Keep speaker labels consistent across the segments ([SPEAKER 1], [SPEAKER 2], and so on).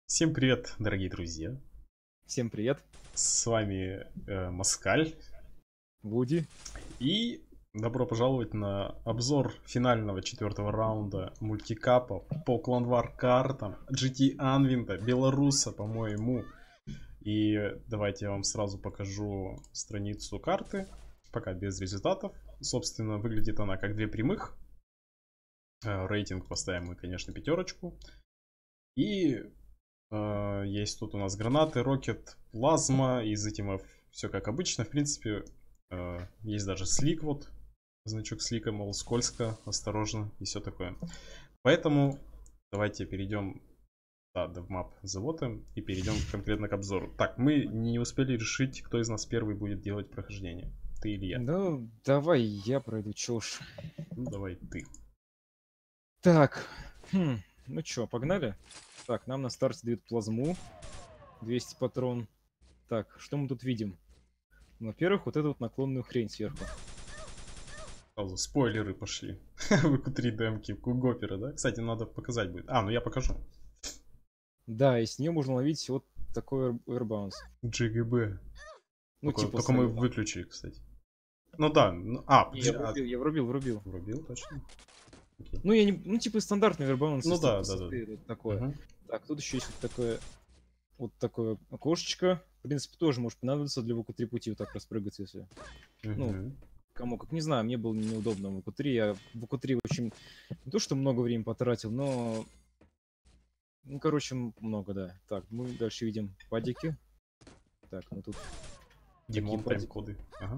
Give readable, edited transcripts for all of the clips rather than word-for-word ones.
[SPEAKER 1] Всем привет, дорогие друзья!
[SPEAKER 2] Всем привет,
[SPEAKER 1] С вами Москаль.
[SPEAKER 2] Вуди.
[SPEAKER 1] И добро пожаловать на обзор финального 4-го раунда мультикапа по кланвар картам GT Анвинта, белоруса, по-моему. И давайте я вам сразу покажу страницу карты, пока без результатов. Собственно, выглядит она как две прямых. Рейтинг поставим мы, конечно, 5. И есть тут у нас гранаты, рокет, плазма, из этим все как обычно. В принципе, есть даже слик, вот значок слика, мол, скользко, осторожно и все такое. Поэтому давайте перейдем, да, DevMap заводим и перейдем конкретно к обзору. Так, мы не успели решить, кто из нас первый будет делать прохождение. Ты или я?
[SPEAKER 2] Ну, давай я пройду, чё уж.
[SPEAKER 1] Ну, давай ты.
[SPEAKER 2] Так, ну чё, погнали? Так, нам на старте дают плазму, 200 патрон. Так, что мы тут видим? Во-первых, вот эту вот наклонную хрень сверху.
[SPEAKER 1] Сразу спойлеры пошли. ВК3 демки, Гопера, да? Кстати, надо показать будет. Ну я покажу.
[SPEAKER 2] Да, и с нее можно ловить вот такой airbounce.
[SPEAKER 1] GGB.
[SPEAKER 2] Ну,
[SPEAKER 1] Только мы выключили, кстати. Ну да.
[SPEAKER 2] Я врубил.
[SPEAKER 1] Врубил, точно.
[SPEAKER 2] Окей. Ну, я не. Ну, типа стандартный airbounce.
[SPEAKER 1] Ну да.
[SPEAKER 2] Такое. Так, тут еще есть вот такое окошечко. В принципе, тоже может понадобиться для ВК3 пути вот так распрыгаться, если. Ну, кому как, не знаю, мне было неудобно в ВК3. Я в ВК3 очень не то что много времени потратил, но ну, короче, много, да. Так, мы дальше видим падики. Так, ну тут
[SPEAKER 1] Димон, тайм-коды. Ага.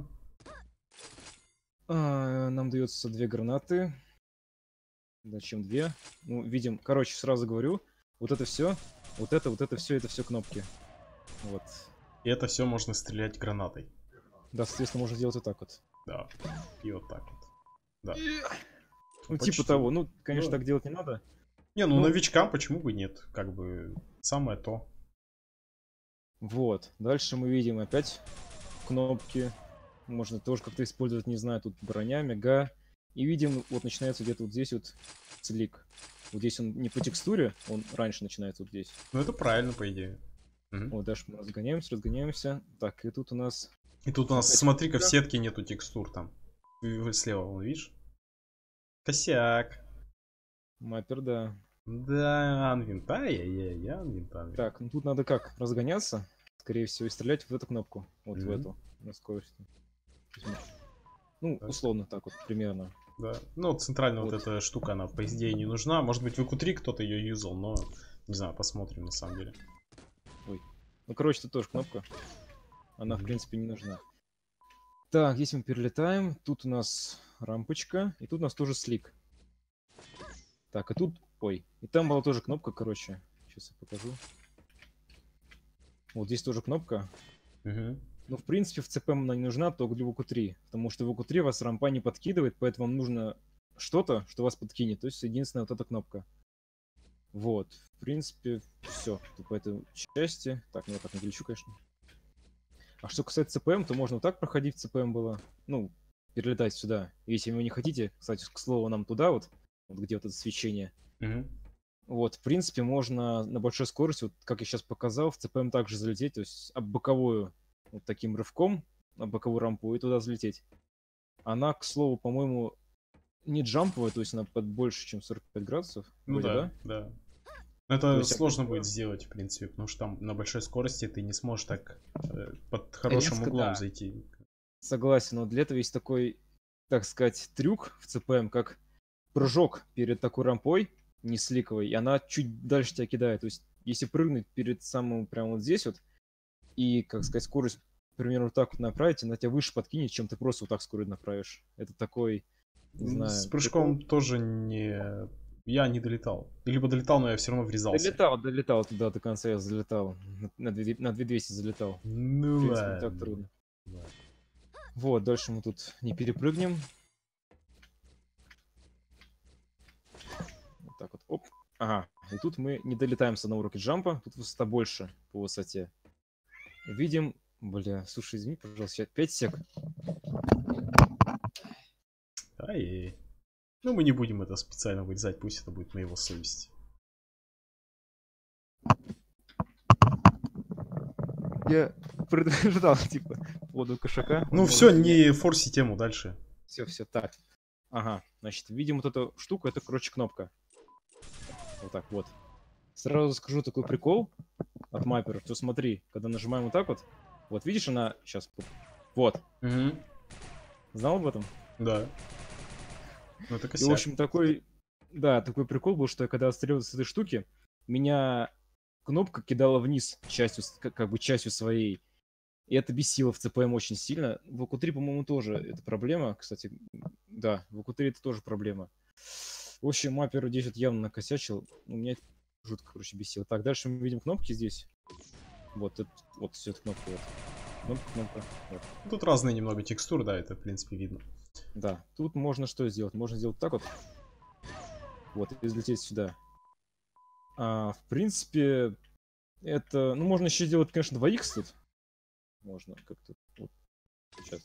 [SPEAKER 2] нам дается 2 гранаты. Зачем 2? Ну, видим, короче, сразу говорю, вот это все, вот это все кнопки. Вот.
[SPEAKER 1] И это все можно стрелять гранатой.
[SPEAKER 2] Да, соответственно, можно сделать вот так вот.
[SPEAKER 1] Да. И вот так вот. Да.
[SPEAKER 2] Ну, почти. Типа того. Ну, конечно, так делать не надо.
[SPEAKER 1] Не, ну новичкам почему бы нет? Как бы самое то.
[SPEAKER 2] Вот. Дальше мы видим опять кнопки. Можно тоже как-то использовать, не знаю, тут броня, мега. И видим, вот начинается где-то вот здесь вот слик. Вот здесь он не по текстуре, он раньше начинается вот здесь.
[SPEAKER 1] Ну это правильно, по идее.
[SPEAKER 2] Вот, дальше мы разгоняемся. Так, и тут у нас...
[SPEAKER 1] И тут у нас, смотри-ка, в сетке нету текстур там. Слева, вон, видишь? Косяк.
[SPEAKER 2] Маппер, да.
[SPEAKER 1] Да, Анвинт, Анвинт.
[SPEAKER 2] Так, ну тут надо как? Разгоняться, скорее всего, и стрелять в эту кнопку. Вот в эту, на скорость. Ну, условно так вот, примерно.
[SPEAKER 1] Да. Ну, центральная вот эта штука, она, по идее, не нужна. Может быть, в ВК3 кто-то ее юзал, но, не знаю, посмотрим, на самом деле.
[SPEAKER 2] Ой. Ну, короче, тут тоже кнопка. Она, в принципе, не нужна. Так, здесь мы перелетаем. Тут у нас рампочка. И тут у нас тоже слик. Так, и тут... Ой. И там была тоже кнопка, короче. Сейчас я покажу. Вот здесь тоже кнопка. Ну, в принципе, в ЦП она не нужна только для ВК3. Потому что в ВК3 вас рампа не подкидывает, поэтому вам нужно что-то, что вас подкинет. То есть единственная вот эта кнопка. Вот. В принципе, все. По этой части. Так, ну я так не глючу, конечно. А что касается ЦПМ, то можно вот так проходить в ЦПМ было. Ну, перелетать сюда. Если вы не хотите, кстати, к слову, нам туда вот где вот это свечение. Вот, в принципе, можно на большой скорости, вот как я сейчас показал, в ЦПМ также залететь, то есть об боковую вот таким рывком, об боковую рампу и туда залететь. Она, к слову, по-моему, не джамповая, то есть она под больше, чем 45 градусов.
[SPEAKER 1] Ну
[SPEAKER 2] вроде,
[SPEAKER 1] да. Это сложно будет сделать, в принципе, потому что там на большой скорости ты не сможешь так под хорошим углом зайти.
[SPEAKER 2] Согласен, но для этого есть такой, так сказать, трюк в ЦПМ, как прыжок перед такой рампой, не сликовой, и она чуть дальше тебя кидает. То есть, если прыгнуть перед самым прямо вот здесь вот, и, как сказать, скорость примерно вот так вот направить, она тебя выше подкинет, чем ты просто вот так скорость направишь. Это такой, не знаю...
[SPEAKER 1] С прыжком тоже не... Я не долетал. Либо долетал, но я все равно врезался.
[SPEAKER 2] Долетал туда до конца, я залетал. На 2200 залетал.
[SPEAKER 1] Ну
[SPEAKER 2] в принципе, не так трудно. Да. Вот, дальше мы тут не перепрыгнем. Вот так вот. Оп. Ага. И тут мы не долетаем с одного рокет-джампа. Тут высота больше по высоте. Видим... Бля, слушай, извини, пожалуйста, 5 сек.
[SPEAKER 1] Ай-яй-яй. Ну, мы не будем это специально вырезать, пусть это будет на его совести.
[SPEAKER 2] Я предупреждал, типа, по поводу кошака.
[SPEAKER 1] Ну все, не форси тему дальше.
[SPEAKER 2] Все, так. Ага, значит, видим вот эту штуку, это, короче, кнопка. Вот так вот. Сразу скажу такой прикол от мапперов, что смотри, когда нажимаем вот так вот видишь, она сейчас... Вот.
[SPEAKER 1] Угу.
[SPEAKER 2] Знал об этом?
[SPEAKER 1] Да. Ну это
[SPEAKER 2] И,
[SPEAKER 1] косяк.
[SPEAKER 2] в общем, такой прикол был, что я когда отстрелил с этой штуки, меня кнопка кидала вниз частью, как бы частью своей. И это бесило в ЦПМ очень сильно. В АКУ-3, по-моему, тоже это проблема. Кстати, да, в АКУ-3 это тоже проблема. В общем, маппер здесь вот явно накосячил. У меня это жутко, короче, бесило. Так, дальше мы видим кнопки здесь. Вот, это, вот все это кнопка. Вот. Кнопка. Вот.
[SPEAKER 1] Тут разные немного текстуры, да, это в принципе видно.
[SPEAKER 2] Да, тут можно что сделать? Можно сделать так вот. Вот, и взлететь сюда. В принципе, это... Ну, можно еще сделать, конечно, 2х тут. Можно как-то... Вот, сейчас.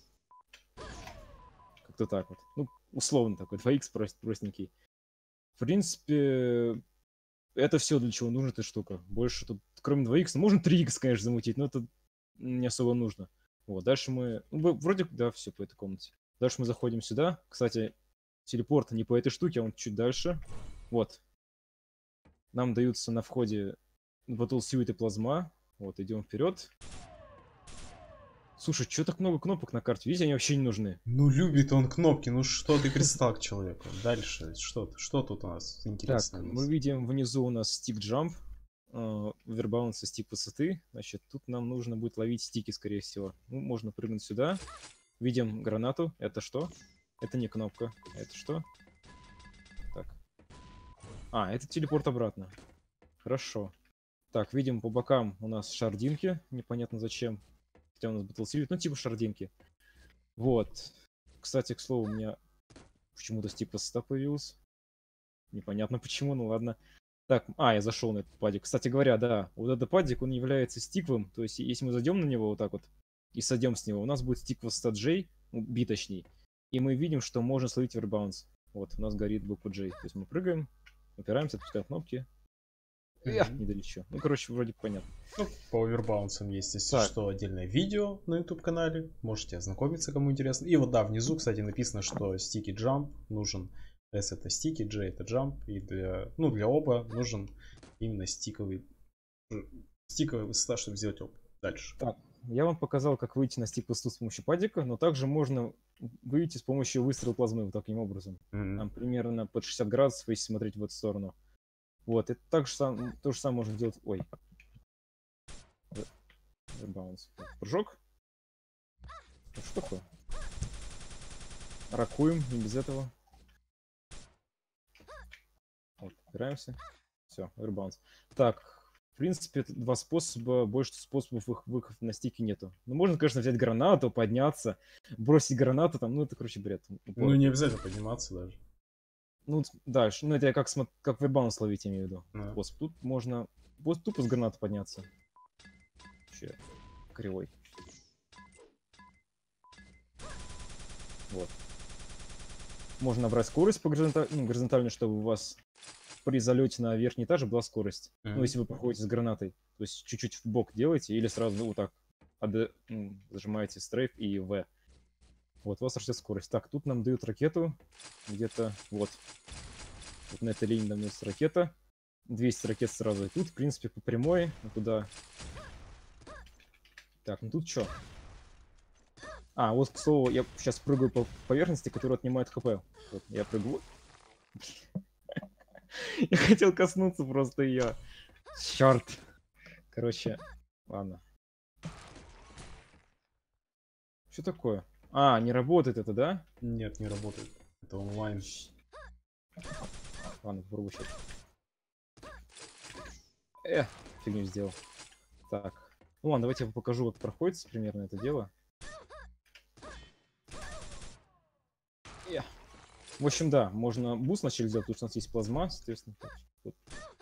[SPEAKER 2] Как-то так вот. Ну, условно такой, 2х простенький. В принципе, это все, для чего нужна эта штука. Больше тут, кроме 2х, можно 3х, конечно, замутить, но это не особо нужно. Вот, дальше мы... Ну, вроде, да, все по этой комнате. Дальше мы заходим сюда. Кстати, телепорт не по этой штуке, а он чуть дальше. Вот. Нам даются на входе Battle Suit и плазма. Вот, идем вперед. Слушай, что так много кнопок на карте? Видите, они вообще не нужны.
[SPEAKER 1] Ну любит он кнопки, ну что ты пристал к человеку? Дальше, что тут у нас интересное?
[SPEAKER 2] Так, мы видим внизу у нас стик джамп, овербаунс и стик высоты. Значит, тут нам нужно будет ловить стики, скорее всего. Ну, можно прыгнуть сюда. Видим гранату. Это что? Это не кнопка. Это что? Так. Это телепорт обратно. Хорошо. Так, видим по бокам у нас шардинки. Непонятно зачем. Хотя у нас Battlefield, ну типа шардинки. Вот. Кстати, к слову, у меня почему-то стик высота появился. Непонятно почему, ну ладно. Так, я зашел на этот падик. Кстати говоря, да, вот этот падик, он является стиковым. То есть, если мы зайдем на него вот так вот и сойдем с него, у нас будет стик высота J, B точнее. И мы видим, что можно словить вербаунс. Вот, у нас горит буква J. То есть мы прыгаем, упираемся, отпускаем кнопки. Не долечу. Ну, короче, вроде понятно.
[SPEAKER 1] Ну, по овербаунсам есть, если что, отдельное видео на YouTube-канале. Можете ознакомиться, кому интересно. И вот, да, внизу, кстати, написано, что стики jump нужен. S это стики, J это jump. И для оба нужен именно стиковый высота, чтобы сделать оба. Дальше.
[SPEAKER 2] Так, я вам показал, как выйти на стик высоту с помощью падика, но также можно выйти с помощью выстрела плазмы вот таким образом. Там примерно под 60 градусов, если смотреть в эту сторону. Вот, это то же самое можно сделать... Ой. Ребаунс. Прыжок. Что такое? Ракуем, не без этого. Вот, опираемся. Все, ребаунс. Так, в принципе, это два способа. Больше способов выхода на стике нету. Ну, можно, конечно, взять гранату, подняться, бросить гранату там, ну, это, короче, бред.
[SPEAKER 1] Ну, не обязательно подниматься даже.
[SPEAKER 2] Ну, дальше. Ну, это я как вербаунс ловить, имею в виду. Способ. Тут можно тупо с гранаты подняться. Вообще кривой. Вот. Можно набрать скорость по горизонтальной, чтобы у вас при залете на верхний этаж была скорость. Ну, если вы проходите с гранатой. То есть чуть-чуть в бок делаете или сразу вот так зажимаете стрейф и В. Вот, у вас растет скорость. Так, тут нам дают ракету. Где-то вот. Вот на этой линии дается ракета. 200 ракет сразу. И тут, в принципе, по прямой. Туда. Так, ну тут что? Вот, к слову, я сейчас прыгаю по поверхности, которая отнимает ХП. Вот, я прыгаю. Я хотел коснуться просто ее. Черт. Короче, ладно. Что такое? Не работает это, да?
[SPEAKER 1] Нет, не работает. Это онлайн.
[SPEAKER 2] Ладно, попробую сейчас. Фигню сделал. Так. Ну ладно, давайте я вам покажу, как проходит примерно это дело. В общем, да, можно буст вначале сделать, потому что у нас есть плазма, соответственно. Вот.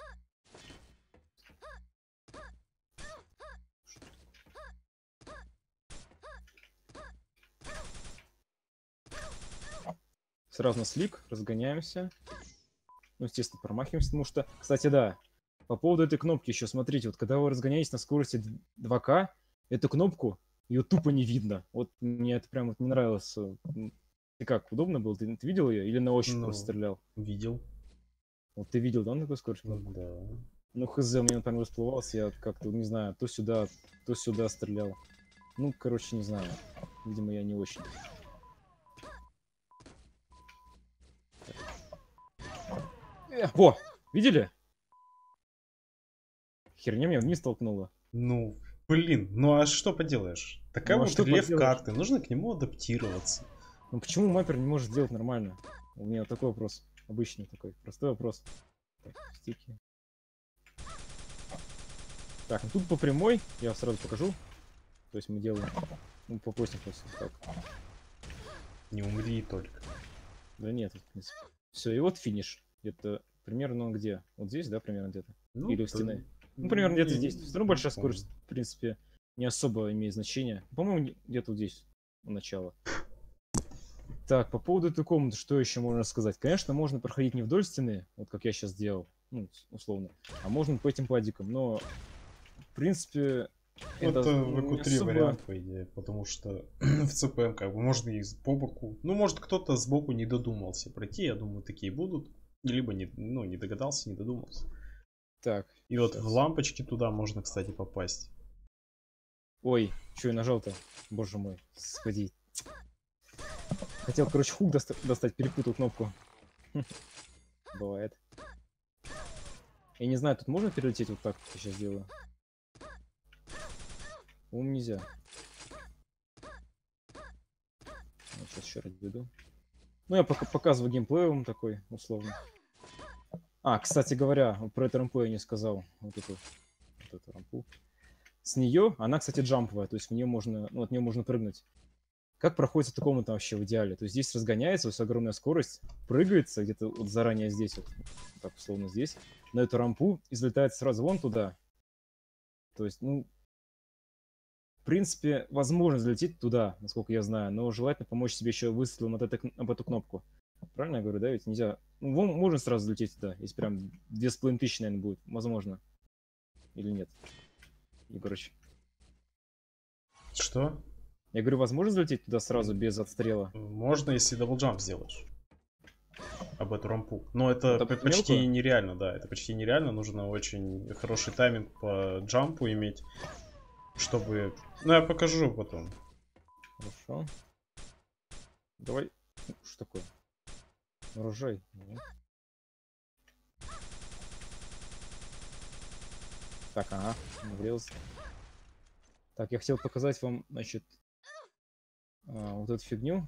[SPEAKER 2] Сразу на слик, разгоняемся. Ну, естественно, промахиваемся, потому что... Кстати, да, по поводу этой кнопки еще, смотрите, вот когда вы разгоняетесь на скорости 2К, эту кнопку, ее тупо не видно. Вот мне это прям вот не нравилось. Ты как, удобно было? Ты видел ее или на ощупь
[SPEAKER 1] Ну,
[SPEAKER 2] просто стрелял?
[SPEAKER 1] видел.
[SPEAKER 2] Вот ты видел, да, на такой скорости кнопку?
[SPEAKER 1] Да.
[SPEAKER 2] Ну, хз, мне он там расплывался, я как-то, не знаю, то сюда стрелял. Ну, короче, не знаю. Видимо, я не очень. Во! Видели? Херня меня вниз толкнула.
[SPEAKER 1] Ну, блин, ну а что поделаешь? Такая
[SPEAKER 2] Ну а
[SPEAKER 1] вот
[SPEAKER 2] что
[SPEAKER 1] рельеф
[SPEAKER 2] поделаешь?
[SPEAKER 1] карты, нужно к нему адаптироваться.
[SPEAKER 2] Ну почему маппер не может сделать нормально? У меня такой вопрос. Обычный такой, простой вопрос. Так, стики. Так, ну тут по прямой, я сразу покажу. То есть мы делаем, ну, по просто. Так.
[SPEAKER 1] Не умри только.
[SPEAKER 2] Да нет, в принципе. Все, и вот финиш. Где-то примерно он где? Вот здесь, да, примерно где-то?
[SPEAKER 1] Ну,
[SPEAKER 2] Или у
[SPEAKER 1] да,
[SPEAKER 2] стены? Ну, примерно где-то
[SPEAKER 1] не-
[SPEAKER 2] здесь. Все равно большая
[SPEAKER 1] не помню.
[SPEAKER 2] скорость, в принципе, не особо имеет значения. По-моему, где-то вот здесь, у начала. Так, по поводу этой комнаты, что еще можно сказать? Конечно, можно проходить не вдоль стены, вот как я сейчас делал, ну, условно, а можно по этим падикам, но, в принципе,
[SPEAKER 1] Это
[SPEAKER 2] не
[SPEAKER 1] ВК3
[SPEAKER 2] особо...
[SPEAKER 1] вариант, по идее, потому что в ЦПМ как бы можно и по боку. Ну, может, кто-то сбоку не додумался пройти, я думаю, такие будут. Либо не, ну, не догадался, не додумался.
[SPEAKER 2] Так,
[SPEAKER 1] И вот
[SPEAKER 2] щас.
[SPEAKER 1] в лампочки туда можно, кстати, попасть.
[SPEAKER 2] Ой, что я нажал-то? Боже мой, сходи. Хотел, короче, хук достать, перепутал кнопку. Бывает. Я не знаю, тут можно перелететь вот так, как я сейчас делаю? По-моему, нельзя. Сейчас еще раз веду. Ну, я показываю геймплей вам такой, условно. А, кстати говоря, про эту рампу я не сказал. Вот эту рампу. С нее, она, кстати, джамповая, то есть в нее можно, ну, от нее можно прыгнуть. Как проходит эта комната вообще в идеале? То есть здесь разгоняется, то есть огромная скорость, прыгается где-то вот заранее здесь, вот так условно здесь, на эту рампу и взлетает сразу вон туда. То есть, ну, в принципе, возможно залететь туда, насколько я знаю, но желательно помочь себе еще выстрелом об эту кнопку. Правильно я говорю, да? Ведь нельзя... Ну, можно сразу залететь туда, если прям 2500, наверное, будет. Возможно. Или нет. Егорыч.
[SPEAKER 1] Что?
[SPEAKER 2] Я говорю, возможно залететь туда сразу без отстрела?
[SPEAKER 1] Можно, если даблджамп сделаешь. Об эту рампу. Но это почти
[SPEAKER 2] мелкую?
[SPEAKER 1] нереально, да. Это почти нереально. Нужно очень хороший тайминг по джампу иметь, чтобы... Ну, я покажу потом.
[SPEAKER 2] Хорошо. Давай. Что такое? Урожай. Так, ага, врезался. Так, я хотел показать вам, значит, вот эту фигню.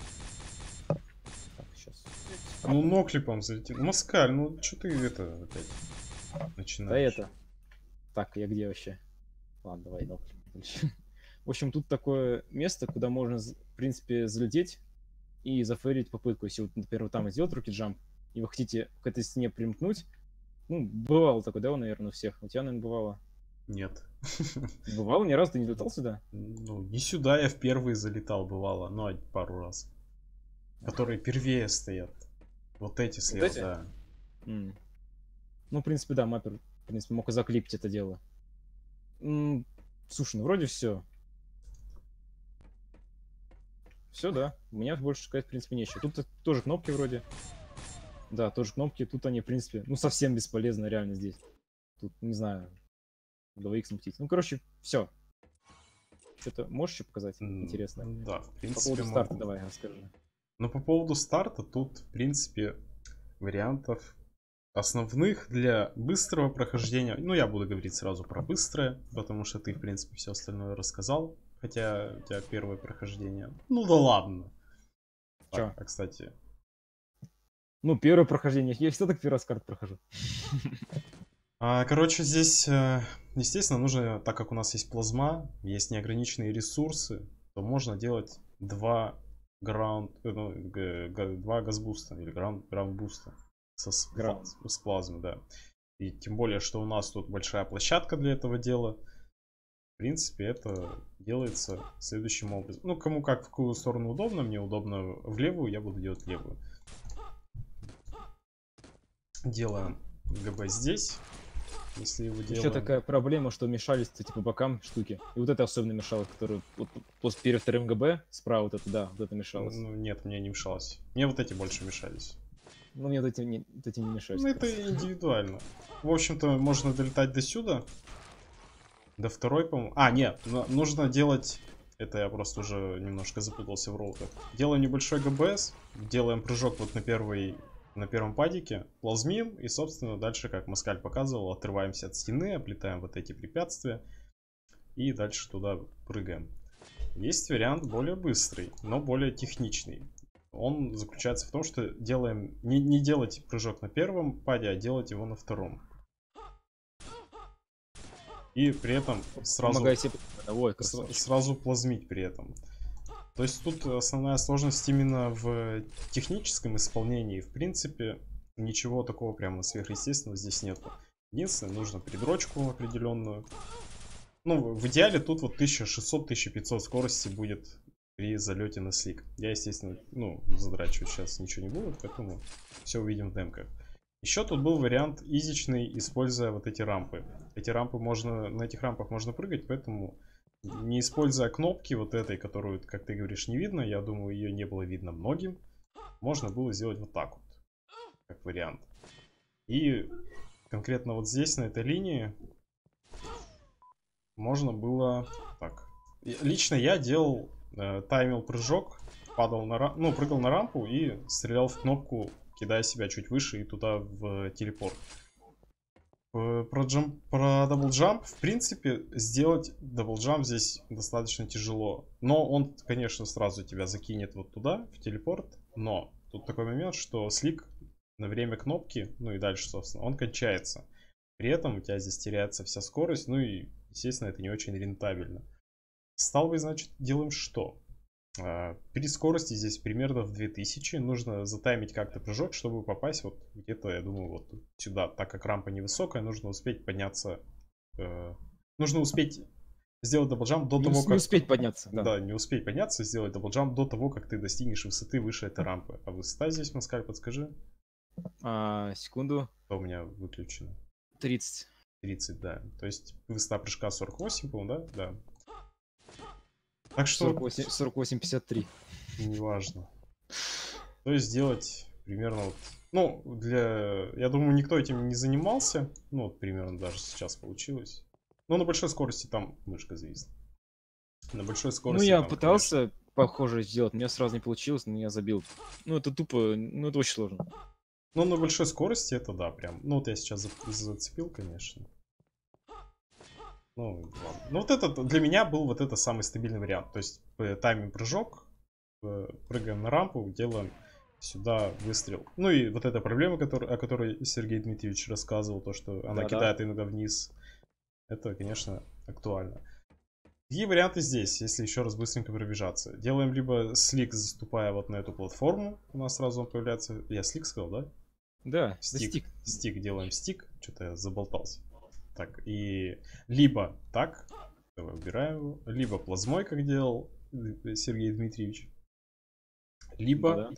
[SPEAKER 2] Так, сейчас.
[SPEAKER 1] Ну, ноклипом залетел. Москаль, ну, что ты это опять начинаешь?
[SPEAKER 2] Да это. Так, я где вообще? Ладно, давай ноклип. В общем, тут такое место, куда можно, в принципе, залететь и зафейрить попытку. Если вот, например, вот там сделать руки джамп, и вы хотите к этой стене примкнуть, ну, бывало такое, да, наверное, у всех. У тебя, наверное, бывало?
[SPEAKER 1] Нет.
[SPEAKER 2] Бывало? Ни разу ты не летал сюда?
[SPEAKER 1] Ну, не сюда, я впервые залетал, бывало, но пару раз. Которые первее стоят. Вот эти слева,
[SPEAKER 2] эти?
[SPEAKER 1] да.
[SPEAKER 2] Ну, в принципе, да, маппер, в принципе, мог и заклипить это дело. Слушай, ну вроде все. Все, да. У меня больше сказать, в принципе, нечего. Тут тоже кнопки вроде. Да, тоже кнопки. Тут они, в принципе, ну, совсем бесполезны реально здесь. Тут, не знаю, 2х мутить. Ну, короче, все. Что-то можешь еще показать интересное?
[SPEAKER 1] Да, в принципе.
[SPEAKER 2] По поводу старта давай расскажи.
[SPEAKER 1] Но по поводу старта тут, в принципе, вариантов основных для быстрого прохождения. Ну, я буду говорить сразу про быстрое, потому что ты, в принципе, все остальное рассказал. Хотя у тебя первое прохождение. Ну да ладно.
[SPEAKER 2] Чё?
[SPEAKER 1] А кстати.
[SPEAKER 2] Ну, первое прохождение. Я всегда так первый раз карт прохожу.
[SPEAKER 1] Короче, здесь, естественно, нужно, так как у нас есть плазма, есть неограниченные ресурсы, то можно делать два газбуста или граунд-буста с плазмы, да. И тем более, что у нас тут большая площадка для этого дела. В принципе, это делается следующим образом. Ну, кому как, в какую сторону удобно. Мне удобно в левую, я буду делать левую. Делаем ГБ здесь. если его
[SPEAKER 2] Еще
[SPEAKER 1] делаем...
[SPEAKER 2] такая проблема, что мешались эти по бокам штуки. И вот это особенно мешало, которое вот, перед вторым ГБ, справа вот это, да, вот это мешалось.
[SPEAKER 1] Ну, нет, мне не мешалось. Мне вот эти больше мешались.
[SPEAKER 2] Ну, мне вот эти не мешались.
[SPEAKER 1] Ну, это индивидуально. В общем-то, можно долетать до сюда. До второй, по-моему. А, нет, нужно делать... Это я просто уже немножко запутался в роутах. Делаем небольшой ГБС, делаем прыжок вот на первом падике, плазмим, и, собственно, дальше, как Москаль показывал, отрываемся от стены, облетаем вот эти препятствия, и дальше туда прыгаем. Есть вариант более быстрый, но более техничный. Он заключается в том, что делаем не делать прыжок на первом паде, а делать его на втором. И при этом сразу плазмить при этом. То есть тут основная сложность именно в техническом исполнении. В принципе, ничего такого прямо сверхъестественного здесь нет. Единственное, нужно предрочку определенную. Ну, в идеале тут вот 1600-1500 скорости будет при залете на слик. Я, естественно, задрачивать сейчас ничего не буду, поэтому все увидим в демках. Еще тут был вариант изичный, используя вот эти рампы. На этих рампах можно прыгать, поэтому не используя кнопки вот этой, которую, как ты говоришь, не видно, я думаю, ее не было видно многим, можно было сделать вот так вот, как вариант. И конкретно вот здесь, на этой линии, можно было так. Лично я делал, таймил прыжок, прыгал на рампу и стрелял в кнопку, кидая себя чуть выше и туда в телепорт. Про даблджамп, в принципе, сделать даблджамп здесь достаточно тяжело. Но он, конечно, сразу тебя закинет вот туда, в телепорт. Но тут такой момент, что слик на время кнопки, ну и дальше, собственно, он кончается. При этом у тебя здесь теряется вся скорость, ну и, естественно, это не очень рентабельно. Сталбой, значит, делаем что? При скорости здесь примерно в 2000 нужно затаймить как-то прыжок, чтобы попасть вот где-то, я думаю, вот сюда. Так как рампа невысокая, нужно успеть подняться. Нужно успеть сделать даблджамп до того, как...
[SPEAKER 2] Не успеть подняться.
[SPEAKER 1] Да, не успеть подняться, сделать даблджамп до того, как ты достигнешь высоты выше этой рампы. А высота здесь, Москаль, подскажи.
[SPEAKER 2] Секунду.
[SPEAKER 1] Что у меня выключено?
[SPEAKER 2] 30.
[SPEAKER 1] 30, да. То есть высота прыжка 48, по-моему, да? Да. Так что...
[SPEAKER 2] 48-53.
[SPEAKER 1] Неважно. То есть сделать примерно вот... Ну, я думаю, никто этим не занимался. Ну, вот примерно даже сейчас получилось. Но на большой скорости там мышка зависла. На большой скорости
[SPEAKER 2] я
[SPEAKER 1] там,
[SPEAKER 2] пытался,
[SPEAKER 1] конечно...
[SPEAKER 2] похоже, сделать. У меня сразу не получилось, но я забил. Это тупо, это очень сложно.
[SPEAKER 1] Ну, на большой скорости это да, прям. Ну, вот я сейчас зацепил, конечно. Ну, ладно. Ну, вот это для меня был вот это самый стабильный вариант. То есть таймим прыжок, прыгаем на рампу, делаем сюда выстрел. Ну и вот эта проблема, о которой Сергей Дмитриевич рассказывал, то, что она кидает иногда вниз. Это, конечно, актуально. Какие варианты здесь, если еще раз быстренько пробежаться? Делаем либо слик, заступая вот на эту платформу. У нас сразу он появляется. Я слик сказал, да?
[SPEAKER 2] Да,
[SPEAKER 1] стик. Стик, делаем стик. Что-то я заболтался. Так, и либо так, давай убираем его, либо плазмой, как делал Сергей Дмитриевич, либо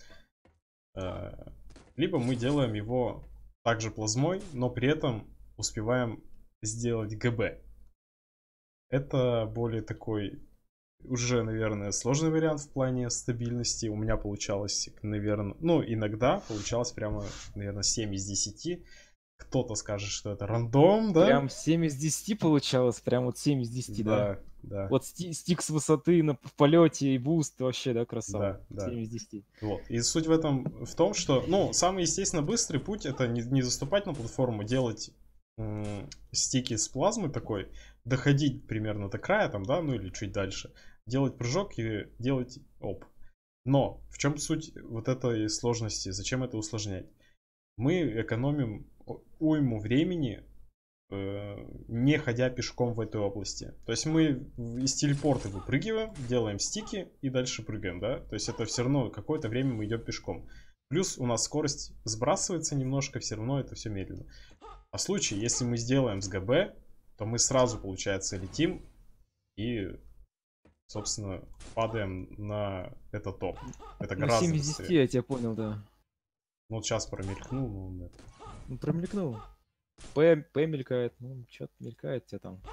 [SPEAKER 1] мы делаем его также плазмой, но при этом успеваем сделать ГБ. Это более такой, уже, наверное, сложный вариант в плане стабильности. У меня получалось, наверное, иногда получалось прямо, наверное, 7 из 10. Кто-то скажет, что это рандом, да?
[SPEAKER 2] Прям 7 из 10 получалось, прям вот 7 из 10, да?
[SPEAKER 1] Да.
[SPEAKER 2] Вот стик с высоты в полете и буст вообще, да, красава.
[SPEAKER 1] Да.
[SPEAKER 2] 7 из 10.
[SPEAKER 1] Вот. И суть в том, что, самый, естественно, быстрый путь это не заступать на платформу, делать стики с плазмой такой, доходить примерно до края там, да, или чуть дальше, делать прыжок и делать оп. Но в чем суть вот этой сложности? Зачем это усложнять? Мы экономим уйму времени, не ходя пешком в этой области. То есть мы из телепорта выпрыгиваем, делаем стики и дальше прыгаем, да? То есть это все равно какое-то время мы идем пешком. Плюс у нас скорость сбрасывается немножко, все равно это все медленно. А в случае, если мы сделаем с ГБ, то мы сразу, получается, летим и, собственно, падаем на этот топ. Это гораздо
[SPEAKER 2] 7 из 10, я тебя понял, да.
[SPEAKER 1] Ну вот сейчас промелькнул,
[SPEAKER 2] промелькнул. П мелькает, ну, что-то мелькает тебе там.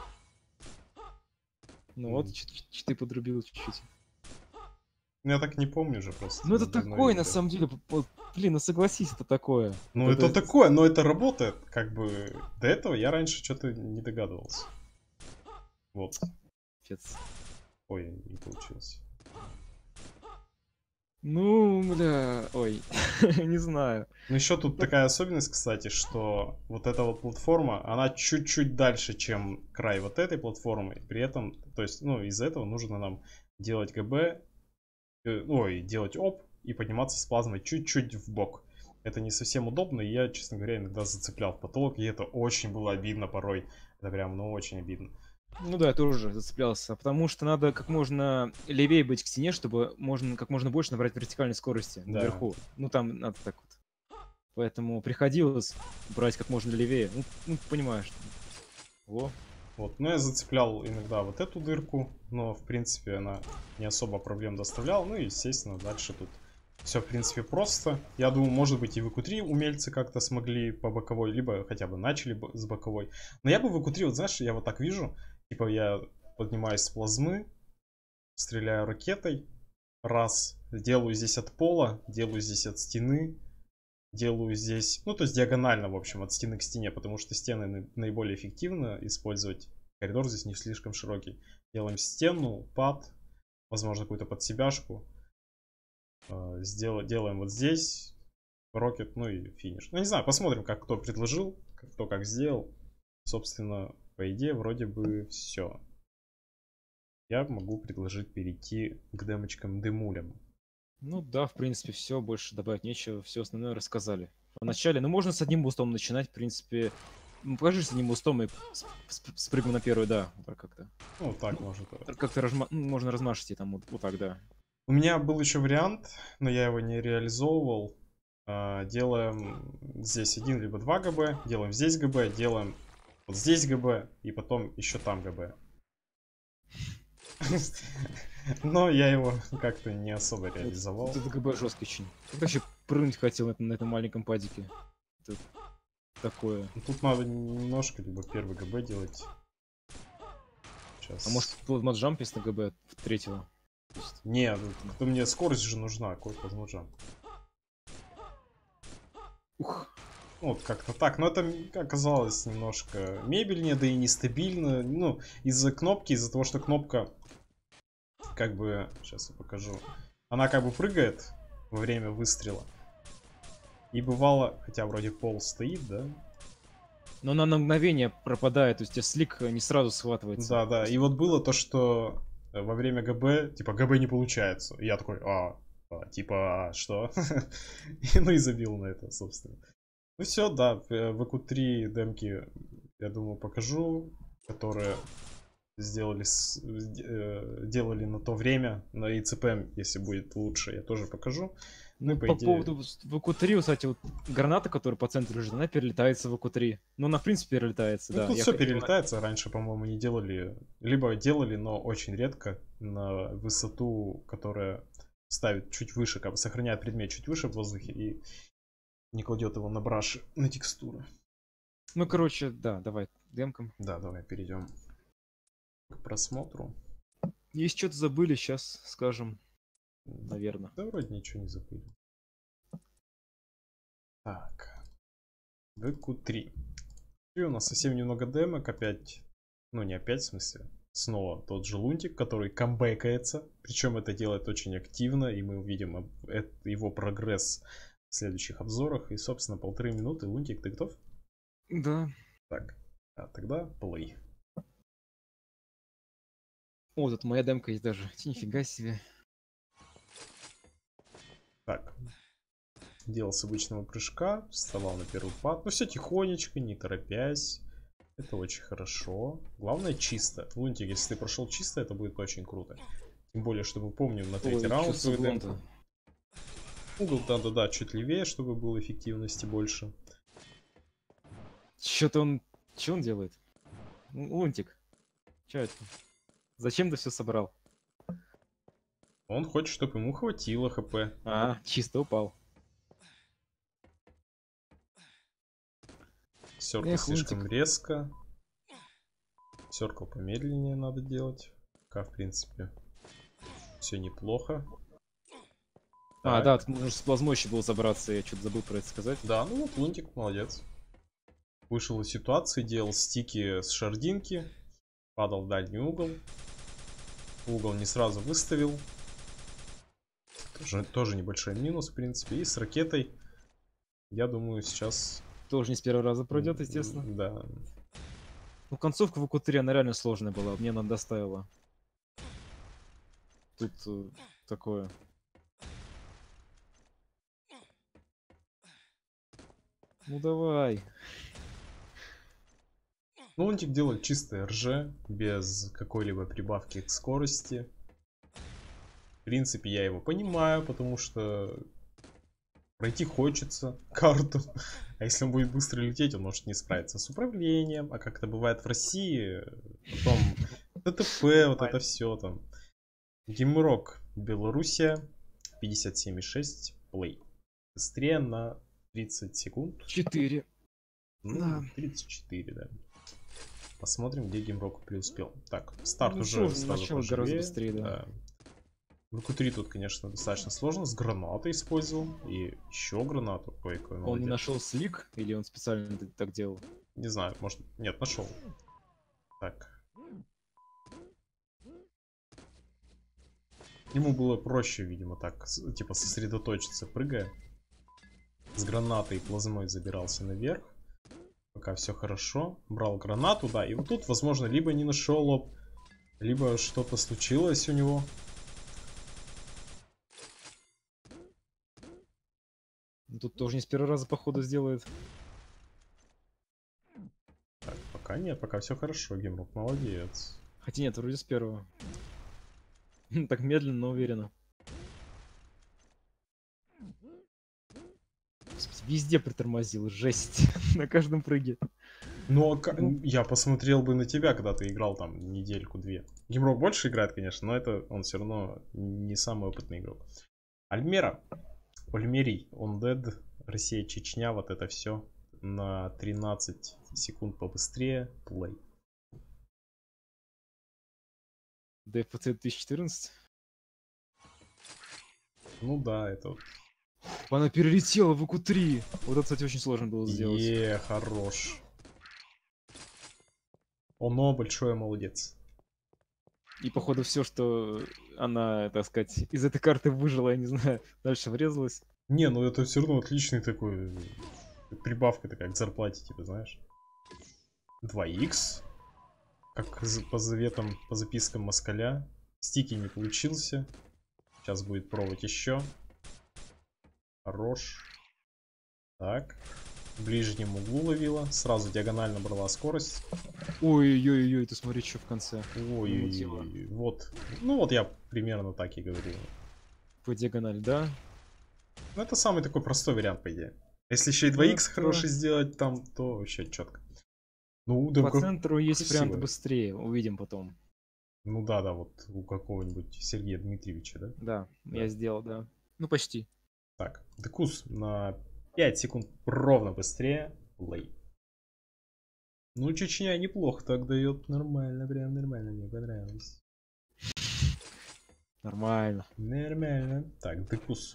[SPEAKER 2] Ну вот, ты подрубил чуть-чуть.
[SPEAKER 1] Я так не помню же просто.
[SPEAKER 2] Ну это
[SPEAKER 1] давно
[SPEAKER 2] такое, на
[SPEAKER 1] играю.
[SPEAKER 2] самом деле, блин, ну согласись, это такое.
[SPEAKER 1] Ну это такое, но это работает. Как бы до этого я раньше что-то не догадывался. Вот.
[SPEAKER 2] Пец.
[SPEAKER 1] Ой, не получилось.
[SPEAKER 2] Ну, бля, ой, не знаю.
[SPEAKER 1] Ну еще тут такая особенность, кстати, что вот эта вот платформа, она чуть-чуть дальше, чем край вот этой платформы. При этом, то есть, ну, из-за этого нужно нам делать ГБ, делать оп и подниматься с плазмой чуть-чуть в бок. Это не совсем удобно, и я, честно говоря, иногда зацеплял в потолок, и это очень было обидно порой. Это прям, ну, очень обидно.
[SPEAKER 2] Ну да, я тоже зацеплялся, потому что надо как можно левее быть к стене, чтобы можно как можно больше набрать вертикальной скорости
[SPEAKER 1] Да.
[SPEAKER 2] наверху. Ну там надо так вот. Поэтому приходилось брать как можно левее. Ну понимаешь. Во.
[SPEAKER 1] Вот, но я зацеплял иногда вот эту дырку, но, в принципе, она не особо проблем доставляла. Ну и, естественно, дальше тут все, в принципе, просто. Я думаю, может быть, и в EQ3 умельцы как-то смогли по боковой, либо хотя бы начали с боковой. Но я бы в EQ3, вот знаешь, я вот так вижу, типа я поднимаюсь с плазмы, стреляю ракетой, раз, делаю здесь от пола, делаю здесь от стены, делаю здесь, ну то есть диагонально, в общем, от стены к стене, потому что стены наиболее эффективно использовать. Коридор здесь не слишком широкий. Делаем стену, пад, возможно какую-то подсебяшку. Делаем вот здесь рокет, ну и финиш. Ну не знаю, посмотрим, как кто предложил, кто как сделал. Собственно, по идее, вроде бы все. Я могу предложить перейти к демочкам-демулям.
[SPEAKER 2] Ну да, в принципе, все, больше добавить нечего, все основное рассказали. Вначале, ну можно с одним бустом начинать, в принципе. Ну, покажи с одним бустом и спрыгну на первую, да, вот так как-то.
[SPEAKER 1] Ну, так может.
[SPEAKER 2] Как-то можно размашить и там вот так, да.
[SPEAKER 1] У меня был еще вариант, но я его не реализовывал. Делаем здесь 1 либо 2 ГБ, делаем здесь ГБ, делаем вот здесь ГБ и потом еще там ГБ. Но я его как-то не особо реализовал.
[SPEAKER 2] Вот это ГБ жесткий очень. Как вообще прыгнуть хотел на этом маленьком падике? Это такое.
[SPEAKER 1] Тут надо немножко, либо первый ГБ делать. Сейчас.
[SPEAKER 2] А может плазмоджамп есть на ГБ третьего?
[SPEAKER 1] Не, кто мне скорость же нужна, какой плазмоджамп.
[SPEAKER 2] Ух.
[SPEAKER 1] Вот как-то так, но это оказалось немножко мебельнее, да и нестабильно. Ну, из-за кнопки, из-за того, что кнопка как бы, сейчас я покажу, она как бы прыгает во время выстрела. И бывало, хотя вроде пол стоит, да?
[SPEAKER 2] Но она на мгновение пропадает, то есть у тебя слик не сразу схватывается.
[SPEAKER 1] Да, да. И вот было то, что во время ГБ, типа, ГБ не получается. И я такой, что? Ну и забил на это, собственно. Ну все, да, в EQ3 демки, я думаю, покажу, которые делали на то время, на ИЦПМ, если будет лучше, я тоже покажу.
[SPEAKER 2] Ну, по поводу ВК-3, кстати, вот граната, которая по центру лежит, она перелетается в ВК-3. Ну, она, в принципе, перелетается, да.
[SPEAKER 1] Тут все перелетается, раньше, по-моему, не делали, либо делали, но очень редко, на высоту, которая ставит чуть выше, как бы сохраняет предмет чуть выше в воздухе и не кладет его на браши, на текстуры.
[SPEAKER 2] Ну, короче, да, давай демкам.
[SPEAKER 1] Да, давай перейдем к просмотру.
[SPEAKER 2] Если что-то забыли, сейчас скажем, наверное.
[SPEAKER 1] Да вроде ничего не забыли. Так. VQ3. И у нас совсем немного демок, опять, ну не опять в смысле, снова тот же лунтик, который камбэкается, причем это делает очень активно, и мы увидим его прогресс в следующих обзорах. И, собственно, 1,5 минуты. Лунтик, ты готов?
[SPEAKER 2] Да.
[SPEAKER 1] Так, тогда play.
[SPEAKER 2] О, тут моя демка есть даже. Нифига себе.
[SPEAKER 1] Так. Делал с обычного прыжка, вставал на первый пад. Ну все тихонечко, не торопясь. Это очень хорошо. Главное чисто. Лунтик, если ты прошел чисто, это будет очень круто. Тем более, что мы помним на третий раунд свою демку. Угол надо, да, чуть левее, чтобы было эффективности больше.
[SPEAKER 2] Что-то он... Что он делает? Лунтик. Че это? Зачем ты все собрал?
[SPEAKER 1] Он хочет, чтобы ему хватило хп.
[SPEAKER 2] А, чисто упал.
[SPEAKER 1] Серкл слишком резко. Серкл помедленнее надо делать. Пока, в принципе, все неплохо.
[SPEAKER 2] А, да, нужно с плазмой еще было забраться, я что-то забыл про это сказать.
[SPEAKER 1] Да, ну вот Лунтик молодец. Вышел из ситуации, делал стики с шардинки. Падал в дальний угол. Угол не сразу выставил. Тоже небольшой минус, в принципе. И с ракетой, я думаю, сейчас...
[SPEAKER 2] Тоже не с первого раза пройдет, естественно.
[SPEAKER 1] Да.
[SPEAKER 2] Ну, концовка в ВК-3, она реально сложная была, мне она доставила. Тут такое... Ну давай.
[SPEAKER 1] Ну, Лунтик делает чистое РЖ, без какой-либо прибавки к скорости. В принципе, я его понимаю, потому что пройти хочется карту. А если он будет быстро лететь, он может не справиться с управлением. А как это бывает в России, потом ТТП, вот это все там. Геймрок Белоруссия 57,6 плей. Быстрее на 30 секунд.
[SPEAKER 2] 4.
[SPEAKER 1] Ну,
[SPEAKER 2] Да.
[SPEAKER 1] 34, да. Посмотрим, где Геймрок преуспел. Так, старт
[SPEAKER 2] Ну,
[SPEAKER 1] уже
[SPEAKER 2] начало гораздо быстрее, да.
[SPEAKER 1] В ВК-3 тут, конечно, достаточно сложно. С гранатой использовал. И еще гранату. Ой, какой
[SPEAKER 2] Он
[SPEAKER 1] молодец.
[SPEAKER 2] не нашел слик, или он специально так делал?
[SPEAKER 1] Не знаю, может... Нет, нашел. Так. Ему было проще, видимо, так, типа, сосредоточиться, прыгая. С гранатой и плазмой забирался наверх. Пока все хорошо. Брал гранату, да. И вот тут, возможно, либо не нашел лоб, либо что-то случилось у него.
[SPEAKER 2] Тут тоже не с первого раза, походу, сделает.
[SPEAKER 1] Так, пока нет, пока все хорошо. Геймрок молодец.
[SPEAKER 2] Хотя нет, вроде с первого. Так медленно, но уверенно. Господи, везде притормозил, жесть. На каждом прыге.
[SPEAKER 1] Ну, я посмотрел бы на тебя, когда ты играл там недельку-две. Геймрок больше играет, конечно, но это он все равно не самый опытный игрок. Альмера. Ольмерий, Undead, Россия, Чечня, вот это все на 13 секунд побыстрее. Плей.
[SPEAKER 2] ДФЦ 2014?
[SPEAKER 1] Ну да, это...
[SPEAKER 2] Она перелетела в ВК-3. Вот это, кстати, очень сложно было сделать.
[SPEAKER 1] Хорош. Оно большое молодец.
[SPEAKER 2] И походу все, что она, так сказать, из этой карты выжила, я не знаю, дальше врезалась.
[SPEAKER 1] Не, ну это все равно отличный такой... Прибавка такая к зарплате, типа, знаешь. 2х. Как по заветам, по запискам Москаля. Стики не получился. Сейчас будет пробовать еще. Хорош. Так. В ближнем углу ловила. Сразу диагонально брала скорость.
[SPEAKER 2] Ой-ой-ой, ты смотри, что в конце.
[SPEAKER 1] Ой-ой-ой. Вот. Ну вот я примерно так и говорил.
[SPEAKER 2] По диагонали, да?
[SPEAKER 1] Ну это самый такой простой вариант, по идее. Если еще и 2х хороший сделать там, то вообще четко. Ну, да,
[SPEAKER 2] по центру есть
[SPEAKER 1] красиво.
[SPEAKER 2] варианты быстрее, увидим потом.
[SPEAKER 1] Ну да, вот у какого-нибудь Сергея Дмитриевича, да?
[SPEAKER 2] Да, я сделал, да. Ну почти.
[SPEAKER 1] Так, Декус на 5 секунд ровно быстрее. Лей. Ну, Чечня неплохо так дает. Нормально, прям нормально, мне понравилось.
[SPEAKER 2] Нормально.
[SPEAKER 1] Нормально. Так, Декус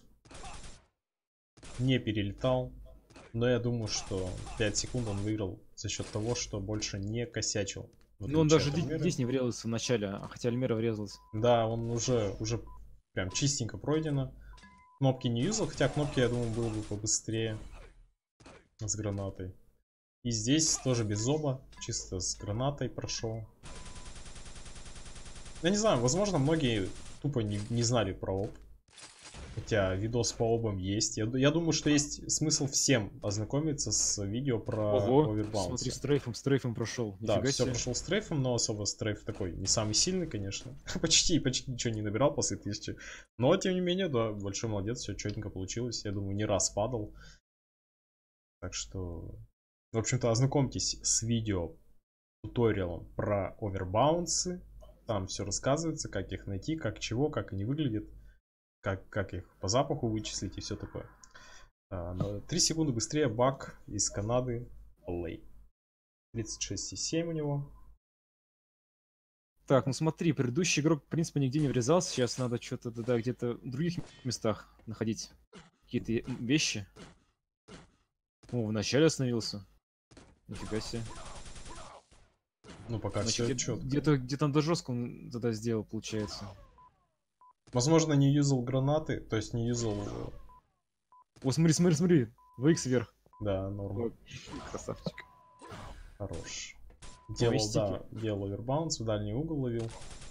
[SPEAKER 1] не перелетал. Но я думаю, что 5 секунд он выиграл за счет того, что больше не косячил.
[SPEAKER 2] Ну он даже здесь не врезался в начале, хотя Альмера врезалась.
[SPEAKER 1] Да, он уже прям чистенько пройдено. Кнопки не юзал, хотя кнопки, я думаю, было бы побыстрее с гранатой. И здесь тоже без оба, чисто с гранатой прошел. Я не знаю, возможно, многие тупо не знали про об. Хотя видос по обам есть. Я думаю, что есть смысл всем ознакомиться с видео про Overbound.
[SPEAKER 2] Смотри, стрейфом прошел.
[SPEAKER 1] Да, все прошел стрейфом, но особо стрейф такой не самый сильный, конечно. почти ничего не набирал после 1000. Но, тем не менее, да, большой молодец, все четенько получилось. Я думаю, не раз падал. Так что, в общем-то, ознакомьтесь с видео туториалом про овербаунсы. Там все рассказывается, как их найти, как чего, как они выглядят. Как их по запаху вычислить и все такое. 3 секунды быстрее баг из Канады. Лей. 36,7 у него.
[SPEAKER 2] Так, ну смотри, предыдущий игрок, в принципе, нигде не врезался. Сейчас надо что-то да, где-то в других местах находить какие-то вещи. О, вначале остановился. Нифига себе.
[SPEAKER 1] Ну, пока все четко.
[SPEAKER 2] Где-то надо жестко он тогда сделал, получается.
[SPEAKER 1] Возможно, не юзал гранаты, то есть не юзал...
[SPEAKER 2] О, смотри. VX вверх.
[SPEAKER 1] Да, норма.
[SPEAKER 2] Красавчик.
[SPEAKER 1] Хорош. Делал овербаунс, в дальний угол ловил.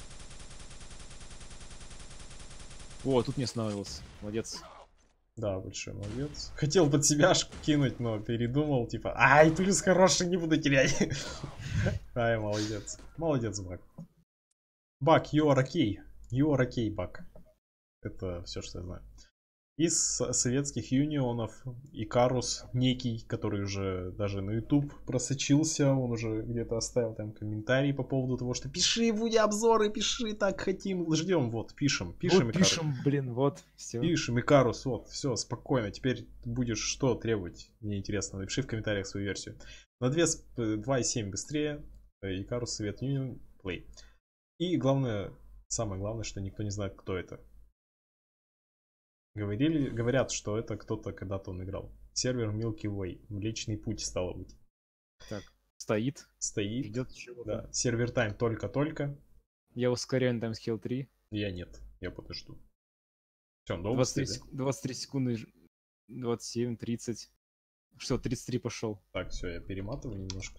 [SPEAKER 2] О, тут не останавливался. Молодец.
[SPEAKER 1] Да, большой молодец. Хотел под себя кинуть, но передумал, типа, ай, плюс хороший, не буду терять. Ай, молодец. Молодец, Бак. Бак, you are okay. You are okay, Бак. Это все, что я знаю. Из советских юнионов Икарус некий, который уже даже на YouTube просочился, он уже где-то оставил там комментарий по поводу того, что пиши, Вуди, обзоры, пиши, так хотим, ждем, вот, пишем,
[SPEAKER 2] Вот
[SPEAKER 1] Икарус.
[SPEAKER 2] пишем, блин, вот, все.
[SPEAKER 1] Пишем, Икарус, вот, все, спокойно, теперь будешь что требовать, мне интересно, напиши в комментариях свою версию. На 2,7 быстрее, Икарус Совет Юнион, плей. И главное, самое главное, что никто не знает, кто это. Говорят, что это кто-то когда-то он играл. Сервер Milky Way. Млечный путь, стало быть.
[SPEAKER 2] Так, стоит.
[SPEAKER 1] Ждет
[SPEAKER 2] чего-то.
[SPEAKER 1] Да. Сервер тайм только-только.
[SPEAKER 2] Я ускоряю на timescale 3.
[SPEAKER 1] Я нет. Я подожду. Все, он долго
[SPEAKER 2] 23 секунды. 27, 30. Что, 33 пошел.
[SPEAKER 1] Так, все, я перематываю немножко.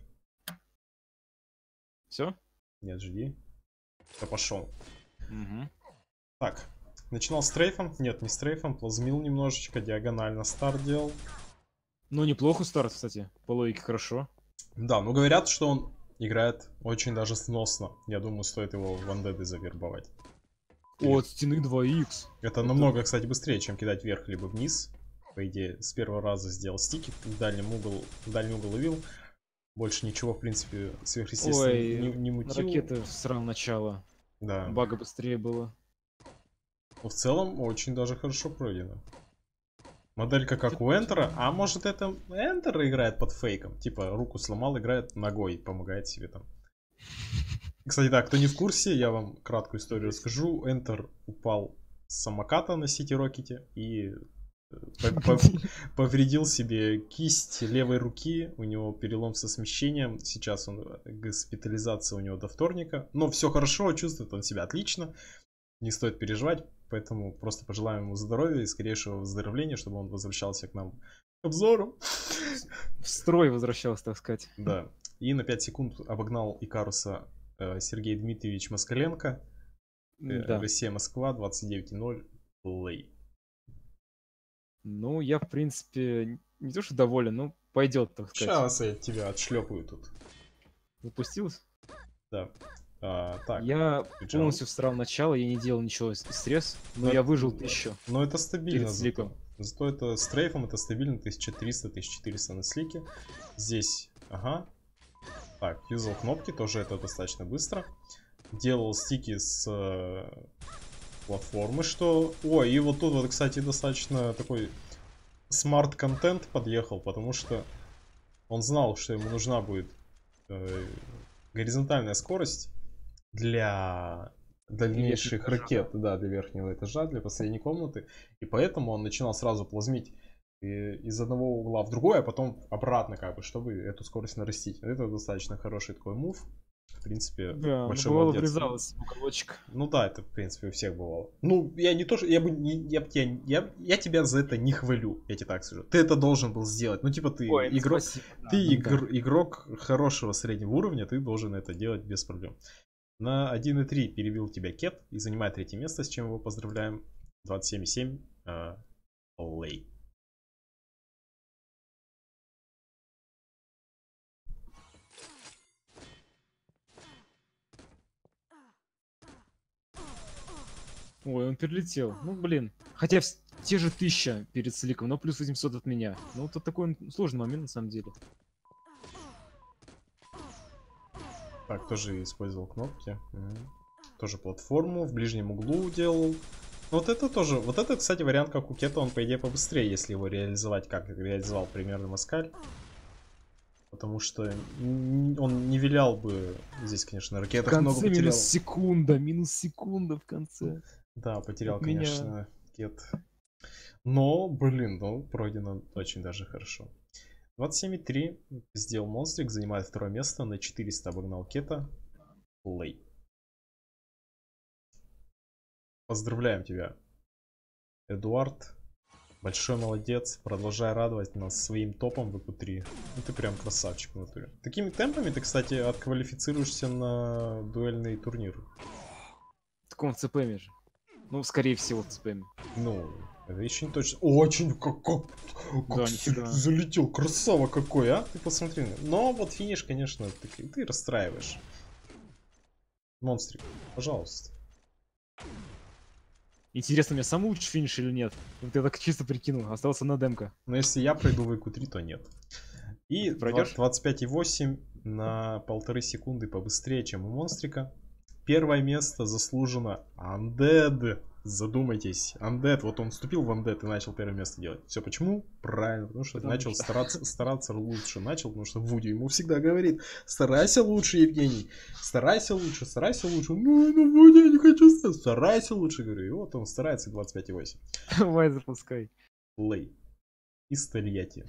[SPEAKER 2] Все?
[SPEAKER 1] Нет, жди. Все, пошел.
[SPEAKER 2] Угу.
[SPEAKER 1] Так. Начинал с трейфом? Нет, не с трейфом. Плазмил немножечко, диагонально старт делал.
[SPEAKER 2] Ну, неплохо старт, кстати. По логике хорошо.
[SPEAKER 1] Да, ну говорят, что он играет очень даже сносно. Я думаю, стоит его в Undead завербовать.
[SPEAKER 2] От стены 2х.
[SPEAKER 1] Это намного, кстати, быстрее, чем кидать вверх либо вниз. По идее, с первого раза сделал стики, в дальний угол ловил. Больше ничего, в принципе, сверхъестественного не мутил.
[SPEAKER 2] Ракеты с самого начала.
[SPEAKER 1] Да.
[SPEAKER 2] Бага быстрее было.
[SPEAKER 1] Но в целом очень даже хорошо пройдено. Моделька как у Энтера, а может это Энтер играет под фейком? Типа руку сломал, играет ногой, помогает себе там. Кстати, да, кто не в курсе, я вам краткую историю расскажу. Энтер упал с самоката на Сити Рокете и повредил себе кисть левой руки. У него перелом со смещением. Сейчас госпитализация у него до вторника. Но все хорошо, чувствует он себя отлично. Не стоит переживать, поэтому просто пожелаем ему здоровья и скорейшего выздоровления, чтобы он возвращался к нам к обзору.
[SPEAKER 2] В строй возвращался, так сказать.
[SPEAKER 1] Да. И на 5 секунд обогнал Икаруса Сергей Дмитриевич Москаленко.
[SPEAKER 2] Да.
[SPEAKER 1] Россия, Москва, 29.0. Плей.
[SPEAKER 2] Ну, я, в принципе, не то что доволен, но пойдет, так сказать.
[SPEAKER 1] Сейчас я тебя отшлепаю тут.
[SPEAKER 2] Запустилось?
[SPEAKER 1] Да. Так,
[SPEAKER 2] я полностью всрал начало, я не делал ничего из стресс, но я выжил 1000.
[SPEAKER 1] Но это стабильно.
[SPEAKER 2] Зато
[SPEAKER 1] это с трейфом это стабильно 1300-1400 на слике. Здесь, ага. Так, юзал кнопки, тоже это достаточно быстро. Делал стики с платформы, что... Ой, и вот тут вот, кстати, достаточно такой смарт-контент подъехал, потому что он знал, что ему нужна будет горизонтальная скорость для дальнейших ракет, да, для верхнего этажа, для последней комнаты. И поэтому он начинал сразу плазмить из одного угла в другой, а потом обратно, как бы, чтобы эту скорость нарастить. Это достаточно хороший такой мув. В принципе,
[SPEAKER 2] да,
[SPEAKER 1] большой
[SPEAKER 2] бывало
[SPEAKER 1] молодец.
[SPEAKER 2] врезалось уголочек.
[SPEAKER 1] Ну да, это, в принципе, у всех бывало. Ну, я не то, что... Я тебя за это не хвалю, я тебе так скажу. Ты это должен был сделать. Ну, типа, ты игрок... Ты игрок хорошего среднего уровня, ты должен это делать без проблем. На 1.3 перебил тебя Кет и занимает 3-е место, с чем его поздравляем. 27.7. Лей.
[SPEAKER 2] Ой, он перелетел. Ну, блин. Хотя те же 1000 перед сликом, но плюс 800 от меня. Ну, это такой сложный момент, на самом деле.
[SPEAKER 1] Так, тоже использовал кнопки. Тоже платформу в ближнем углу делал. Вот это тоже, вот это, кстати, вариант как у Кета, он по идее побыстрее, если его реализовать, как реализовал примерно Москаль. Потому что он не вилял бы здесь, конечно, на
[SPEAKER 2] В
[SPEAKER 1] ракетах много
[SPEAKER 2] конце
[SPEAKER 1] потерял.
[SPEAKER 2] минус секунда в конце.
[SPEAKER 1] Да, потерял,
[SPEAKER 2] От меня.
[SPEAKER 1] конечно, кет. Но, блин, ну, пройдено очень даже хорошо. 27,3 сделал монстрик, занимает второе место, на 400 обогнал кета. Плей. Поздравляем тебя, Эдуард. Большой молодец, продолжай радовать нас своим топом в ЭКУ-3. Ну ты прям красавчик в натуре. Такими темпами ты, кстати, отквалифицируешься на дуэльный турнир.
[SPEAKER 2] В таком ЦПМе же. Ну, скорее всего, в ЦПМе.
[SPEAKER 1] Ну, это еще не точно. Очень, как
[SPEAKER 2] Да, нифига.
[SPEAKER 1] залетел, красава какой, а? Ты посмотри. Но вот финиш, конечно, ты расстраиваешь. Монстрик, пожалуйста.
[SPEAKER 2] Интересно, у меня самый лучший финиш или нет? Вот я так чисто прикинул, остался на демка.
[SPEAKER 1] Но если я пройду в ЭКУ-3, то нет. И
[SPEAKER 2] Пройдешь?
[SPEAKER 1] 25,8 на 1,5 секунды побыстрее, чем у монстрика. Первое место заслужено Undead. Задумайтесь. Undead, вот он вступил в Undead и начал первое место делать. Все почему? Правильно, потому что начал стараться лучше. Начал, потому что Вуди ему всегда говорит: старайся лучше, Евгений. Старайся лучше, старайся лучше. Ну, Вуди, я не хочу стараться. Старайся лучше, говорю. И вот он старается, 25,8.
[SPEAKER 2] Давай, запускай.
[SPEAKER 1] Плей. Из Тольятти.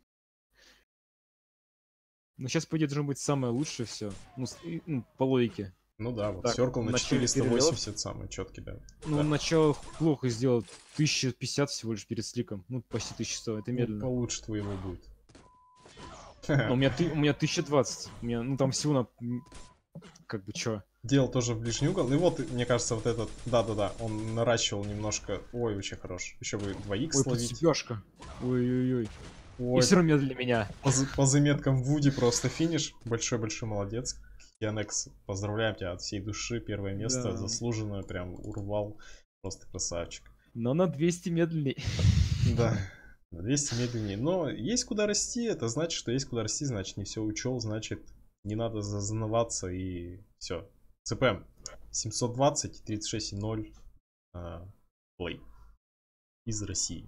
[SPEAKER 2] Ну, сейчас, по идее, должно быть самое лучшее все. Ну, по логике.
[SPEAKER 1] Ну да, вот
[SPEAKER 2] Так,
[SPEAKER 1] Circle на
[SPEAKER 2] начале
[SPEAKER 1] 480 самый четкий, да.
[SPEAKER 2] Ну,
[SPEAKER 1] Да.
[SPEAKER 2] начало плохо сделал. 1050 всего лишь перед сликом. Ну, почти 1100, это
[SPEAKER 1] Ну,
[SPEAKER 2] медленно.
[SPEAKER 1] получше твоего будет.
[SPEAKER 2] Но у меня 1020. У меня, ну, там всего на... Как бы, чё?
[SPEAKER 1] Делал тоже в ближний угол. И вот, мне кажется, вот этот... Да-да-да, он наращивал немножко. Ой, очень хорош. Еще бы 2х
[SPEAKER 2] Ой,
[SPEAKER 1] словить.
[SPEAKER 2] подцепёшка. Ой-ой-ой.
[SPEAKER 1] Ой,
[SPEAKER 2] И все равно для меня.
[SPEAKER 1] по заметкам Вуди просто финиш. Большой-большой молодец. Янекс, поздравляем тебя от всей души. Первое место,
[SPEAKER 2] Да.
[SPEAKER 1] заслуженное, прям урвал. Просто красавчик.
[SPEAKER 2] Но на 200 медленней.
[SPEAKER 1] Да, на 200 медленнее. Но есть куда расти, это значит, что есть куда расти, значит, не все учел, значит, не надо зазнаваться и все. ЦПМ 720, 36,0 плей из России.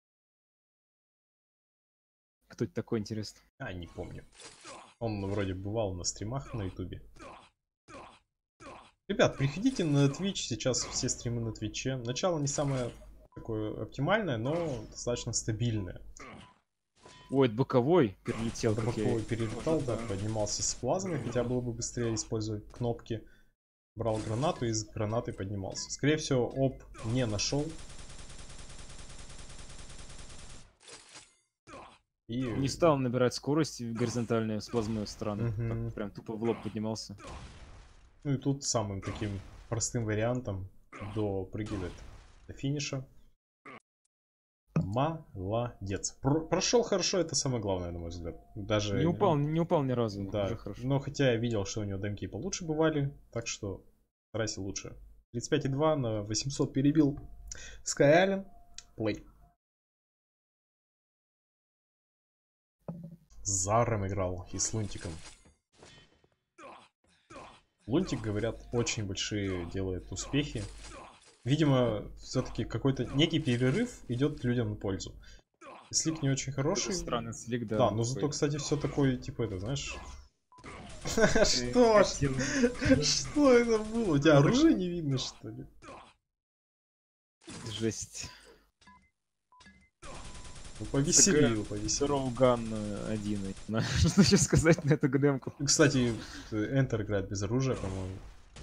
[SPEAKER 2] Кто это такой, интересно?
[SPEAKER 1] Не помню. Он вроде бывал на стримах на ютубе. Ребят, приходите на Twitch, сейчас все стримы на Твиче. Начало не самое такое оптимальное, но достаточно стабильное.
[SPEAKER 2] Ой, это боковой перелетел.
[SPEAKER 1] Боковой перелетал, да, поднимался с плазмой, хотя было бы быстрее использовать кнопки. Брал гранату и с гранатой поднимался. Скорее всего, ОП не нашел. И...
[SPEAKER 2] Не стал набирать скорость горизонтальную с плазмой стороны.
[SPEAKER 1] Мгм.
[SPEAKER 2] Так, прям тупо в лоб поднимался.
[SPEAKER 1] Ну и тут самым таким простым вариантом допрыгивает до финиша. Молодец. Прошел хорошо, это самое главное, на мой взгляд. Даже...
[SPEAKER 2] Не упал ни разу.
[SPEAKER 1] Да,
[SPEAKER 2] Уже хорошо.
[SPEAKER 1] но хотя я видел, что у него демки получше бывали, так что старайся лучше. 35,2 на 800 перебил Sky Island. Плей. С Заром играл и с Лунтиком. Лунтик, говорят, очень большие делает успехи. Видимо, все-таки какой-то некий перерыв идет людям на пользу. Слик не очень хороший.
[SPEAKER 2] Странный слик, да.
[SPEAKER 1] Да, но зато, кстати, все такое, типа, это, знаешь... Что? Что это было? У тебя оружие не видно, что ли?
[SPEAKER 2] Жесть.
[SPEAKER 1] Ну, повеселил, повеселил.
[SPEAKER 2] Роуган 1. Что еще сказать на эту демку?
[SPEAKER 1] Кстати, Enter играет без оружия, по-моему.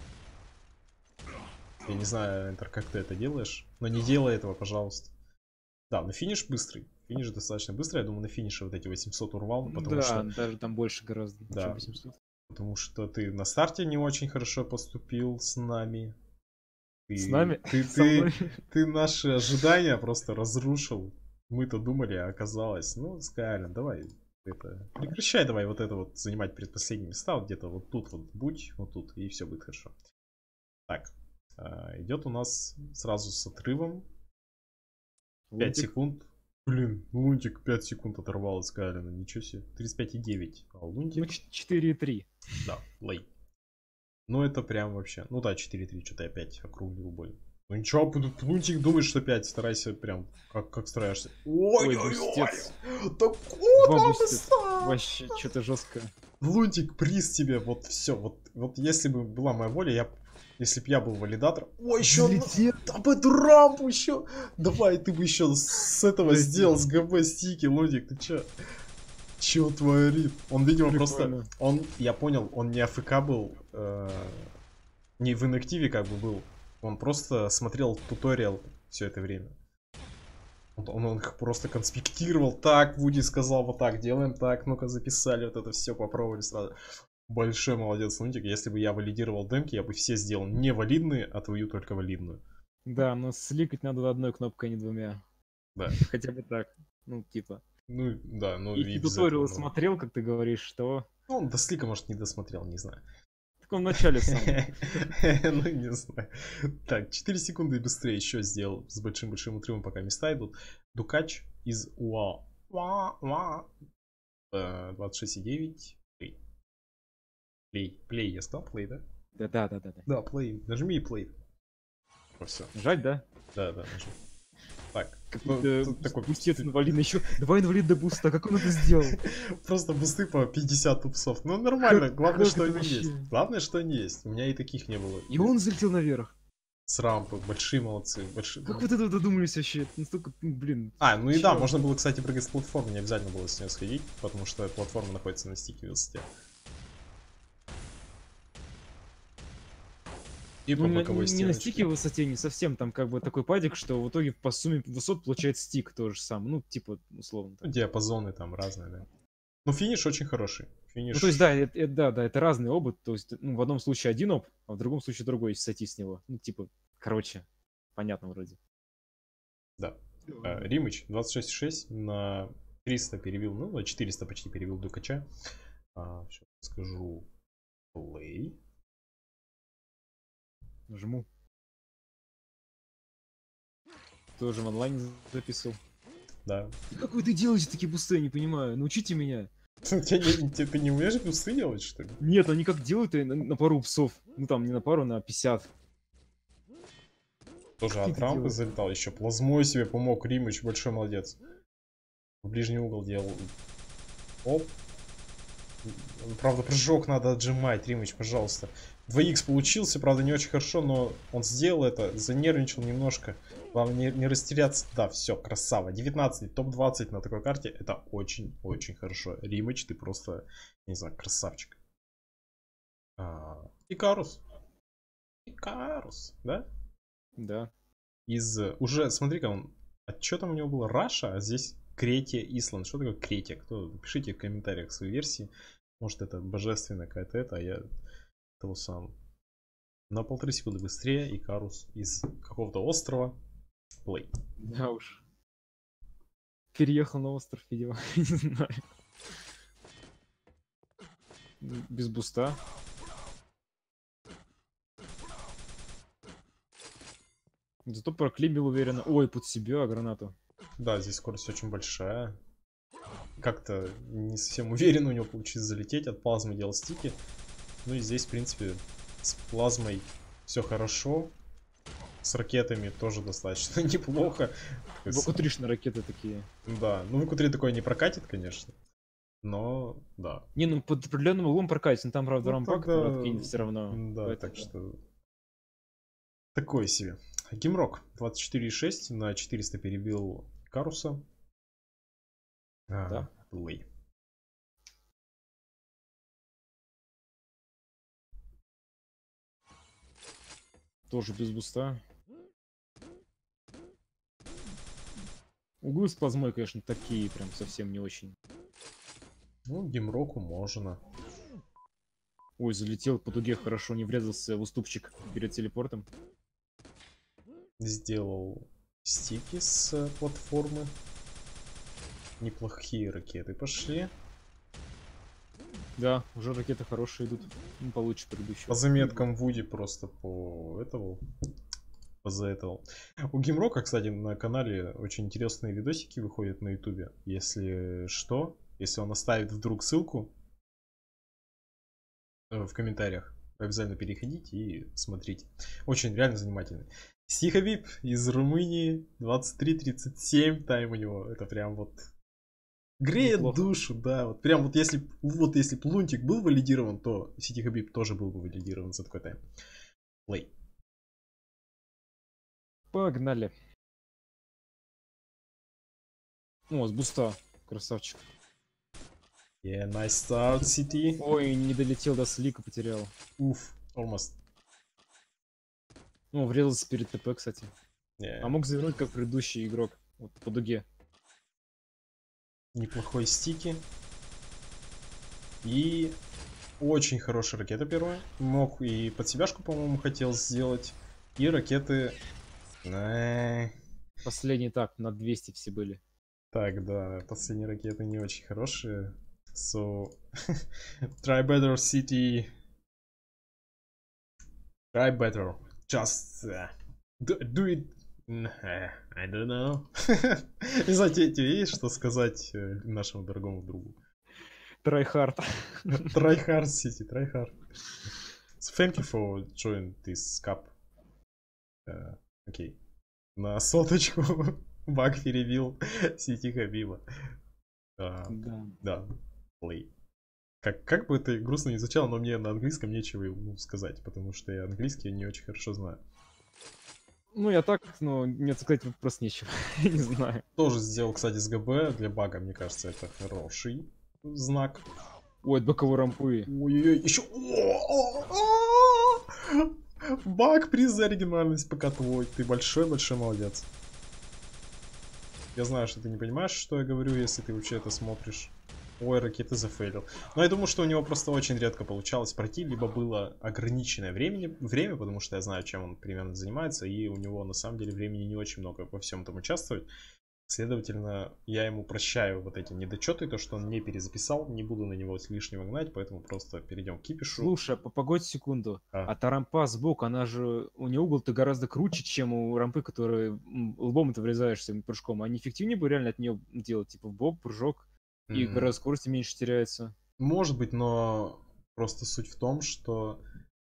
[SPEAKER 1] Я не знаю, Enter, как ты это делаешь, но не делай этого, пожалуйста. Да, но финиш быстрый. Финиш достаточно быстрый. Я думаю, на финише вот эти 800 урвал, потому
[SPEAKER 2] Да,
[SPEAKER 1] что...
[SPEAKER 2] даже там больше гораздо,
[SPEAKER 1] Да.
[SPEAKER 2] чем 800.
[SPEAKER 1] Потому что ты на старте не очень хорошо поступил с нами.
[SPEAKER 2] С нами? Со
[SPEAKER 1] Ты
[SPEAKER 2] мной?
[SPEAKER 1] наши ожидания просто разрушил. Мы-то думали, а оказалось. Ну, Sky Island, давай. Прекращай давай вот это вот занимать предпоследние места. Вот где-то вот тут вот будь, вот тут, и все будет хорошо. Так. Идет у нас сразу с отрывом. 5
[SPEAKER 2] Лунтик.
[SPEAKER 1] секунд. Блин, Лунтик 5 секунд оторвал от Скайлина. Ничего себе. 35,9. А Лунтик...
[SPEAKER 2] Ну, 4,3.
[SPEAKER 1] Да, лей. Ну это прям вообще... Ну да, 4,3. Что-то я опять округлил бой. Ну ничего, Лунтик думает, что 5, старайся прям, как стараешься.
[SPEAKER 2] Ой,
[SPEAKER 1] Ой-ой-ой!
[SPEAKER 2] бустец.
[SPEAKER 1] Так вот,
[SPEAKER 2] 2
[SPEAKER 1] два
[SPEAKER 2] бустец.
[SPEAKER 1] буста!
[SPEAKER 2] Вообще, что-то жестко.
[SPEAKER 1] Лунтик, приз тебе, вот все. Вот если бы была моя воля, если бы я был валидатором. Ой, еще
[SPEAKER 2] Залетел.
[SPEAKER 1] об эту рампу еще. Давай, ты бы еще с этого сделал, с ГБ стики, Лунтик, ты че? Че творит? Он, видимо,
[SPEAKER 2] Прикольно.
[SPEAKER 1] просто... я понял, он не АФК был, не в инактиве как бы был. Он просто смотрел туториал все это время. Он их просто конспектировал. Так, Вуди сказал, вот так, делаем так. Ну-ка, записали вот это все, попробовали сразу. Большой молодец, Лунтик. Если бы я валидировал демки, я бы все сделал не валидные, а твою только валидную.
[SPEAKER 2] Да, но сликать надо одной кнопкой, а не 2.
[SPEAKER 1] Да.
[SPEAKER 2] Хотя бы так. Ну, типа.
[SPEAKER 1] Ну, да, ну
[SPEAKER 2] Если
[SPEAKER 1] и без
[SPEAKER 2] туториалы
[SPEAKER 1] этого,
[SPEAKER 2] смотрел, как ты говоришь, что...
[SPEAKER 1] Ну, он до слика, может, не досмотрел, не знаю.
[SPEAKER 2] В таком начале сам.
[SPEAKER 1] Ну, не знаю. Так, 4 секунды быстрее еще сделал. С большим-большим отрывом, пока места идут. Дукач из УА. 26,9. Плей, я сказал? Плей, да?
[SPEAKER 2] Да.
[SPEAKER 1] Да, плей. Нажми и плей. Все.
[SPEAKER 2] Жать, да?
[SPEAKER 1] Да, нажми. Так.
[SPEAKER 2] Такой бустец инвалидный еще. Давай инвалид до буста, как он это сделал?
[SPEAKER 1] Просто бусты по 50 упсов. Ну, нормально. Главное,
[SPEAKER 2] как
[SPEAKER 1] что
[SPEAKER 2] это
[SPEAKER 1] они
[SPEAKER 2] вообще?
[SPEAKER 1] есть. Главное, что они есть. У меня и таких не было.
[SPEAKER 2] И он залетел наверх.
[SPEAKER 1] С рампы. Большие молодцы. Большие.
[SPEAKER 2] Как вот это додумались вообще? Настолько, блин.
[SPEAKER 1] Ну и
[SPEAKER 2] чё?
[SPEAKER 1] да, можно было, кстати, прыгать с платформы. Не обязательно было с нее сходить, потому что платформа находится на стике высоте. И по боковой
[SPEAKER 2] не на
[SPEAKER 1] стеночке.
[SPEAKER 2] стике в высоте, не совсем. Там как бы такой падик, что в итоге по сумме высот получает стик тоже самое. Ну, типа, условно.
[SPEAKER 1] Ну, диапазоны там разные, да. Ну, финиш очень хороший. Финиш...
[SPEAKER 2] Ну, то есть, да, это разный опыт. То есть, ну, в одном случае один оп, а в другом случае другой, если сойти с него. Ну, типа, короче, понятно вроде.
[SPEAKER 1] Да. Римыч 26,6 на 300 перевел, ну, на 400 почти перевел Дукача. Сейчас скажу. Play.
[SPEAKER 2] Жму. Тоже в онлайне записывал.
[SPEAKER 1] Да.
[SPEAKER 2] Как вы это делаете такие бусты, я не понимаю. Научите меня.
[SPEAKER 1] Ты не умеешь бусты делать, что ли?
[SPEAKER 2] Нет, они как делают на пару псов. Ну там не на пару, на 50.
[SPEAKER 1] Тоже
[SPEAKER 2] Как
[SPEAKER 1] от
[SPEAKER 2] ты
[SPEAKER 1] рампы
[SPEAKER 2] делаешь?
[SPEAKER 1] залетал. Еще плазмой себе помог Римыч. Большой молодец. В ближний угол делал. Оп. Правда, прыжок надо отжимать, Римыч, пожалуйста. 2х получился, правда, не очень хорошо, но он сделал это, занервничал немножко. Главное не растеряться. Да, все, красава. 19, топ-20 на такой карте, это очень-очень хорошо. Римыч, ты просто, не знаю, красавчик. Икарус. Икарус, да?
[SPEAKER 2] Да.
[SPEAKER 1] Уже, смотри-ка, он... что там у него было? Раша, а здесь Кретия Исланд. Что такое Кретия? Кто? Пишите в комментариях свои версии. Может, это божественная какая-то это, а я того самого. На 1,5 секунды быстрее Икарус из какого-то острова. Плей.
[SPEAKER 2] Да уж. Переехал на остров, видимо. Не знаю. Без буста. Зато проклибил уверенно. Ой, под себя гранату.
[SPEAKER 1] Да, здесь скорость очень большая. Как-то не совсем уверен у него получится залететь. От плазмы делал стики. Ну и здесь, в принципе, с плазмой все хорошо. С ракетами тоже достаточно неплохо.
[SPEAKER 2] Вакутришные ракеты такие.
[SPEAKER 1] Да, ну ВК-3 такое не прокатит, конечно. Но, да.
[SPEAKER 2] Не, ну под определенным углом прокатит, но там, правда,
[SPEAKER 1] Ну,
[SPEAKER 2] рампак
[SPEAKER 1] тогда...
[SPEAKER 2] откинет все равно.
[SPEAKER 1] Да,
[SPEAKER 2] поэтому...
[SPEAKER 1] так что... Такое себе. Гимрок 24,6 на 400 перебил Каруса.
[SPEAKER 2] Да.
[SPEAKER 1] Плей.
[SPEAKER 2] Тоже без буста. Углы с плазмой, конечно, такие прям совсем не очень.
[SPEAKER 1] Ну, Гимроку можно.
[SPEAKER 2] Ой, залетел по дуге, хорошо, не врезался в уступчик перед телепортом.
[SPEAKER 1] Сделал стики с платформы. Неплохие ракеты пошли.
[SPEAKER 2] Да, уже ракеты хорошие идут. Ну, получше предыдущего.
[SPEAKER 1] По заметкам Вуди просто по этому. За этого. У Гимрока, кстати, на канале очень интересные видосики выходят на ютубе. Если что, если он оставит вдруг ссылку в комментариях, обязательно переходите и смотрите. Очень реально занимательный. Сихабиб из Румынии, 23-37 тайм у него. Это прям вот греет
[SPEAKER 2] Неплохо.
[SPEAKER 1] душу, да. Вот прям вот если б Лунтик был валидирован, то Сити Хабиб тоже был бы валидирован за такой тайм. Плей.
[SPEAKER 2] Погнали. О, с буста. Красавчик.
[SPEAKER 1] Yeah, nice start, City.
[SPEAKER 2] Ой, не долетел до слика, потерял.
[SPEAKER 1] Уф, almost.
[SPEAKER 2] Ну, врезался перед ТП, кстати.
[SPEAKER 1] Yeah.
[SPEAKER 2] А мог завернуть, как предыдущий игрок. Вот по дуге.
[SPEAKER 1] Неплохой стики. И очень хорошая ракета первая. Мог и под себяшку, по-моему, хотел сделать. И ракеты...
[SPEAKER 2] Последний так, на 200 все были.
[SPEAKER 1] Так, да, последние ракеты не очень хорошие. So, try better, City. Try better. Just do it. I don't know. Не знаю, тебе есть что сказать нашему дорогому другу?
[SPEAKER 2] Try hard.
[SPEAKER 1] Try hard, City, try hard. So thank you for joining this cup. Окей. На соточку баг перебил Сити Хабиба. Да. Play. Как бы это грустно не звучало, но мне на английском нечего ему сказать, потому что я английский не очень хорошо знаю.
[SPEAKER 2] Ну, я так, но мне сказать просто нечего. Не знаю.
[SPEAKER 1] Тоже сделал, кстати, с ГБ для бага, мне кажется, это хороший знак.
[SPEAKER 2] Ой, от боковой рампы.
[SPEAKER 1] Ой-ой-ой, еще... Баг, приз за оригинальность пока твой. Ты большой-большой молодец. Я знаю, что ты не понимаешь, что я говорю, если ты вообще это смотришь. Ой, ракеты зафейлил. Но я думаю, что у него просто очень редко получалось пройти, либо было ограниченное время, потому что я знаю, чем он примерно занимается, и у него на самом деле времени не очень много во всем этом участвовать. Следовательно, я ему прощаю вот эти недочеты, то, что он не перезаписал, не буду на него лишнего гнать, поэтому просто перейдем к кипишу.
[SPEAKER 2] Слушай, погодь секунду. А та рампа сбоку, она же... У нее угол-то гораздо круче, чем у рампы, которые лбом ты врезаешься прыжком. А не эффективнее бы реально от нее делать, типа в бок, прыжок, и гораздо скорости меньше теряется.
[SPEAKER 1] Может быть, но просто суть в том, что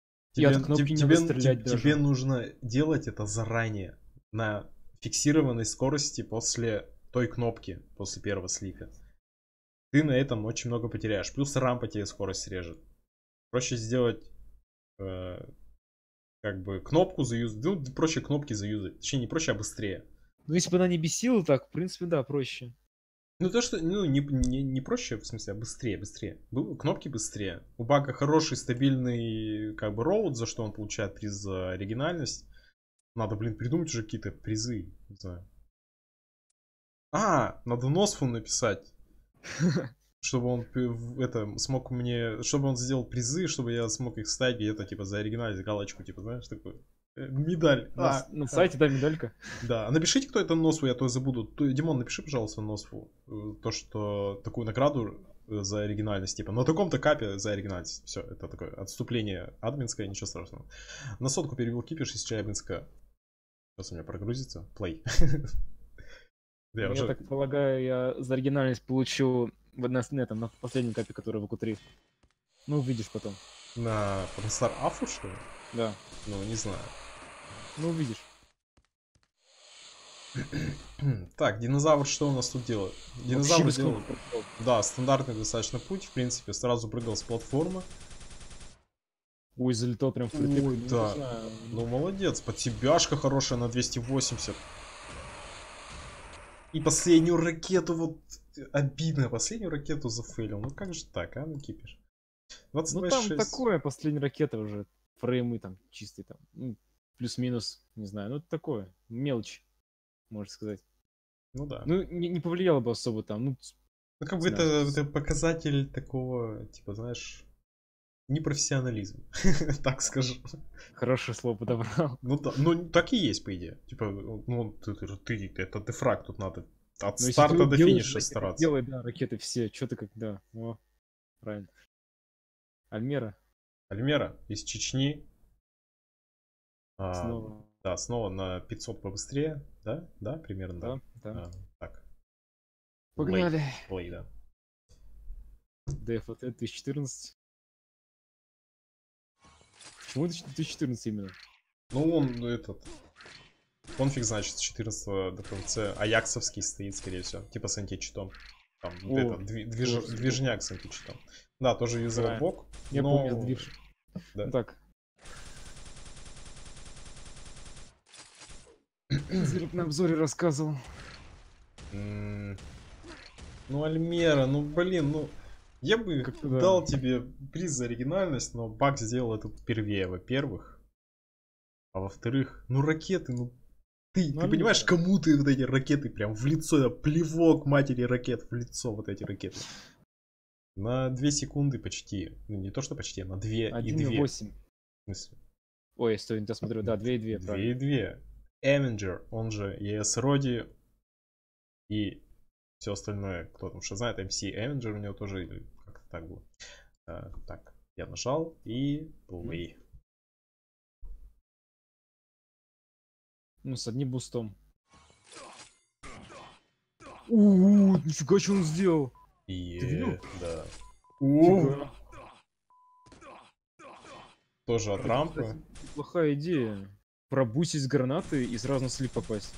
[SPEAKER 2] тебе
[SPEAKER 1] нужно делать это заранее, на фиксированной скорости после той кнопки, после первого слика. Ты на этом очень много потеряешь. Плюс рампа тебе скорость режет. Проще сделать как бы кнопку заюзать. Ну, проще кнопки заюзать. Точнее, не проще, а быстрее.
[SPEAKER 2] Ну, если бы она не бесила, так, в принципе, да, проще.
[SPEAKER 1] Ну, то, что, ну, не проще, в смысле, а быстрее. Кнопки быстрее. У бага хороший, стабильный, как бы, роут, за что он получает приз за оригинальность. Надо, блин, придумать уже какие-то призы, не знаю. Надо Носфу написать. Чтобы он смог мне, чтобы он сделал призы, чтобы я смог их ставить, и это, типа, за оригинальность, галочку, типа, знаешь, такой... Медаль.
[SPEAKER 2] На сайте, да, медалька.
[SPEAKER 1] Да, напишите, кто это Носфу, я то забуду. Димон, напиши, пожалуйста, Носфу. То, что такую награду за оригинальность, типа, на таком-то капе за оригинальность. Все, это такое отступление админское, ничего страшного. На сотку перевел кипиш из Челябинска. Сейчас у меня прогрузится. Плей.
[SPEAKER 2] Я так полагаю, я за оригинальность получу на последнем капе, который в АКУ-3. Ну, увидишь потом.
[SPEAKER 1] На Pornstar Афу, что ли?
[SPEAKER 2] Да.
[SPEAKER 1] Ну, не знаю.
[SPEAKER 2] Ну, увидишь.
[SPEAKER 1] Так, динозавр что у нас тут делает? Динозавр делает... Да, стандартный достаточно путь, в принципе. Сразу прыгал с платформы.
[SPEAKER 2] Ой, залетал прям впритык.
[SPEAKER 1] Ой, да. Ну, молодец. Подсебяшка хорошая на 280. И последнюю ракету, вот обидно, последнюю ракету зафейлил. Ну как же так, ну кипиш.
[SPEAKER 2] 22, ну там такое, последняя ракета уже. Фреймы там чистые там. Ну, плюс-минус, не знаю. Ну это такое, мелочь, можно сказать.
[SPEAKER 1] Ну да.
[SPEAKER 2] Ну не повлияло бы особо там. Ну
[SPEAKER 1] как бы это показатель такого, типа, знаешь, непрофессионализма. Так скажу.
[SPEAKER 2] Хорошее слово подобрал.
[SPEAKER 1] Ну да, ну так и есть, по идее. Типа, ну ты это дефраг, тут надо от
[SPEAKER 2] но
[SPEAKER 1] старта до финиша стараться.
[SPEAKER 2] Делай, да, ракеты все, что ты когда. О, правильно.
[SPEAKER 1] Альмера из Чечни.
[SPEAKER 2] Снова.
[SPEAKER 1] Да, снова на 500 побыстрее, да? Да, примерно,
[SPEAKER 2] да.
[SPEAKER 1] Так.
[SPEAKER 2] Погнали.
[SPEAKER 1] Плей, да.
[SPEAKER 2] DFT 2014. Почему 2014 именно?
[SPEAKER 1] Ну, он этот... Он фиг значит, с 14 до конца. Аяксовский стоит, скорее всего. Типа с античитом. Там вот это, движняк с античитом. Да, тоже юзал бок.
[SPEAKER 2] Я помню сдвиж.
[SPEAKER 1] Да.
[SPEAKER 2] Ну так. Зрик на обзоре рассказывал.
[SPEAKER 1] Ну, Альмера, ну блин, ну. Я бы дал тебе приз за оригинальность, но Бак сделал это первее, во-первых. А во-вторых, ну ракеты, ну. Ты понимаешь, кому ты вот эти ракеты прям в лицо, плевок матери ракет в лицо, вот эти ракеты. На 2 секунды почти. Ну не то, что почти, на 2 и 2.
[SPEAKER 2] 1,8. В
[SPEAKER 1] смысле?
[SPEAKER 2] Ой, стой, я смотрю, да, 2,2.
[SPEAKER 1] 2,2. Avenger, он же ES Роди и все остальное, кто там что знает, MC Avenger у него тоже как-то так было. Так, я нажал и play.
[SPEAKER 2] Ну, с одним бустом. Нифига, что он сделал? Ты видел?
[SPEAKER 1] Да. Тоже от рампы.
[SPEAKER 2] Плохая идея. Пробусить с гранаты и сразу на слип попасть.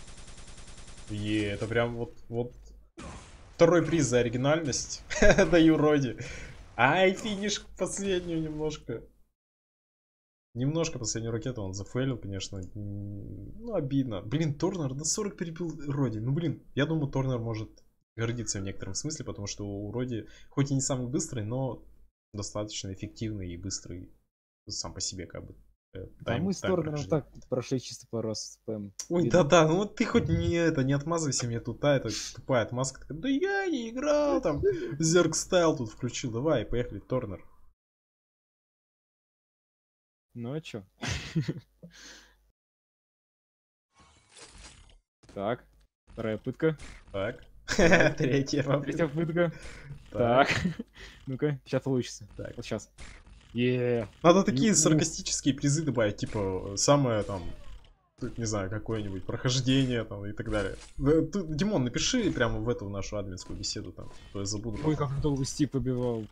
[SPEAKER 1] Это прям вот. Второй приз за оригинальность. Даю Роди. Ай, финиш последнюю немножко. Немножко последнюю ракету он зафейлил, конечно. Ну, обидно. Блин, Торнер на 40 перебил Роди. Ну, блин, я думаю, Торнер может гордиться в некотором смысле, потому что у Роди, хоть и не самый быстрый, но достаточно эффективный и быстрый сам по себе, как бы.
[SPEAKER 2] Да, мы с Торнером так прошли чисто пару раз спэм.
[SPEAKER 1] Ой, да-да, ну ты хоть не отмазывайся мне тут, это тупая отмазка. Да я не играл, там, Зерк Стайл тут включил, давай, поехали, Торнер.
[SPEAKER 2] Ну а чё? Так, вторая пытка.
[SPEAKER 1] Так, третья
[SPEAKER 2] пытка. Так, ну-ка, сейчас получится. Так, вот сейчас.
[SPEAKER 1] Надо такие саркастические призы добавить, типа, самое там, не знаю, какое-нибудь прохождение там и так далее. Димон, напиши прямо в эту нашу админскую беседу там, то я забуду.
[SPEAKER 2] Ой, как долго Стив побивал.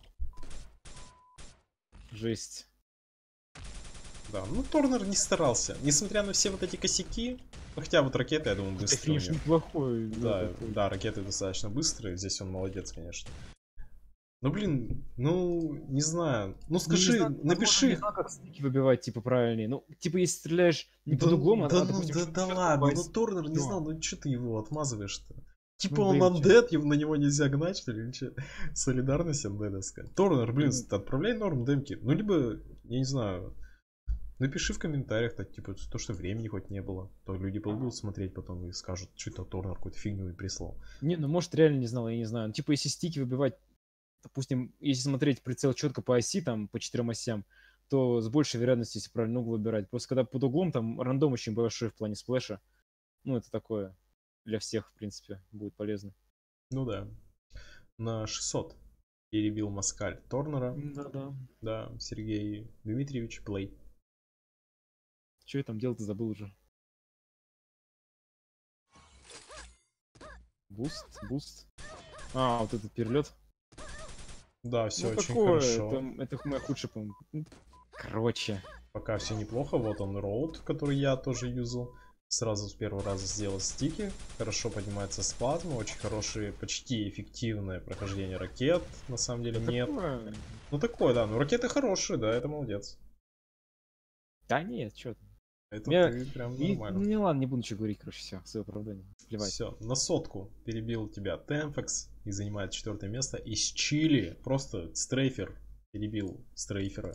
[SPEAKER 2] Жесть.
[SPEAKER 1] Да, ну Торнер не старался. Несмотря на все вот эти косяки, хотя вот ракеты, я думаю, быстрые.
[SPEAKER 2] Финиш неплохой.
[SPEAKER 1] Да, ракеты достаточно быстрые, здесь он молодец, конечно. Ну блин, ну не знаю. Ну скажи, напиши.
[SPEAKER 2] Не знаю, как стыки выбивать, типа, правильнее. Ну, типа, если стреляешь не под углом,
[SPEAKER 1] да ладно, ну Торнер не знал, ну что ты его отмазываешь-то? Типа он андед, на него нельзя гнать, что ли, или что? Солидарность андедовская. Торнер, блин, отправляй норм демки. Ну либо, я не знаю, напиши в комментариях, так, типа, то, что времени хоть не было. То люди будут смотреть потом и скажут, что это Торнер какую-то фигню и прислал.
[SPEAKER 2] Не, ну может реально не знал, я не знаю. Ну, типа, если стики выбивать, допустим, если смотреть прицел четко по оси, там, по 4 осям, то с большей вероятностью, если правильно угол выбирать. Просто когда под углом, там рандом очень большой в плане сплэша. Ну, это такое для всех, в принципе, будет полезно.
[SPEAKER 1] Ну да. На 600 перебил Москаль Торнера.
[SPEAKER 2] Да-да.
[SPEAKER 1] Да, Сергей Дмитриевич, плей.
[SPEAKER 2] Что я там делал-то, забыл уже. Буст. А, вот этот перелет.
[SPEAKER 1] Да, все
[SPEAKER 2] ну,
[SPEAKER 1] очень
[SPEAKER 2] такое,
[SPEAKER 1] хорошо.
[SPEAKER 2] Это моя худшая, по-моему. Короче.
[SPEAKER 1] Пока все неплохо. Вот он роуд, который я тоже юзал. Сразу с первого раза сделал стики. Хорошо поднимается спазм. Очень хорошие, почти эффективное прохождение ракет. На самом деле нет.
[SPEAKER 2] Такое...
[SPEAKER 1] Ну такое, да. Ну ракеты хорошие, да, это молодец.
[SPEAKER 2] Да нет, что ты.
[SPEAKER 1] Это ты прям нормально.
[SPEAKER 2] Ну ладно, не буду ничего говорить, короче, все, свое оправдание. Плевать.
[SPEAKER 1] Все, на 100 перебил тебя Темфекс и занимает 4 место. Из Чили просто стрейфер перебил стрейфера.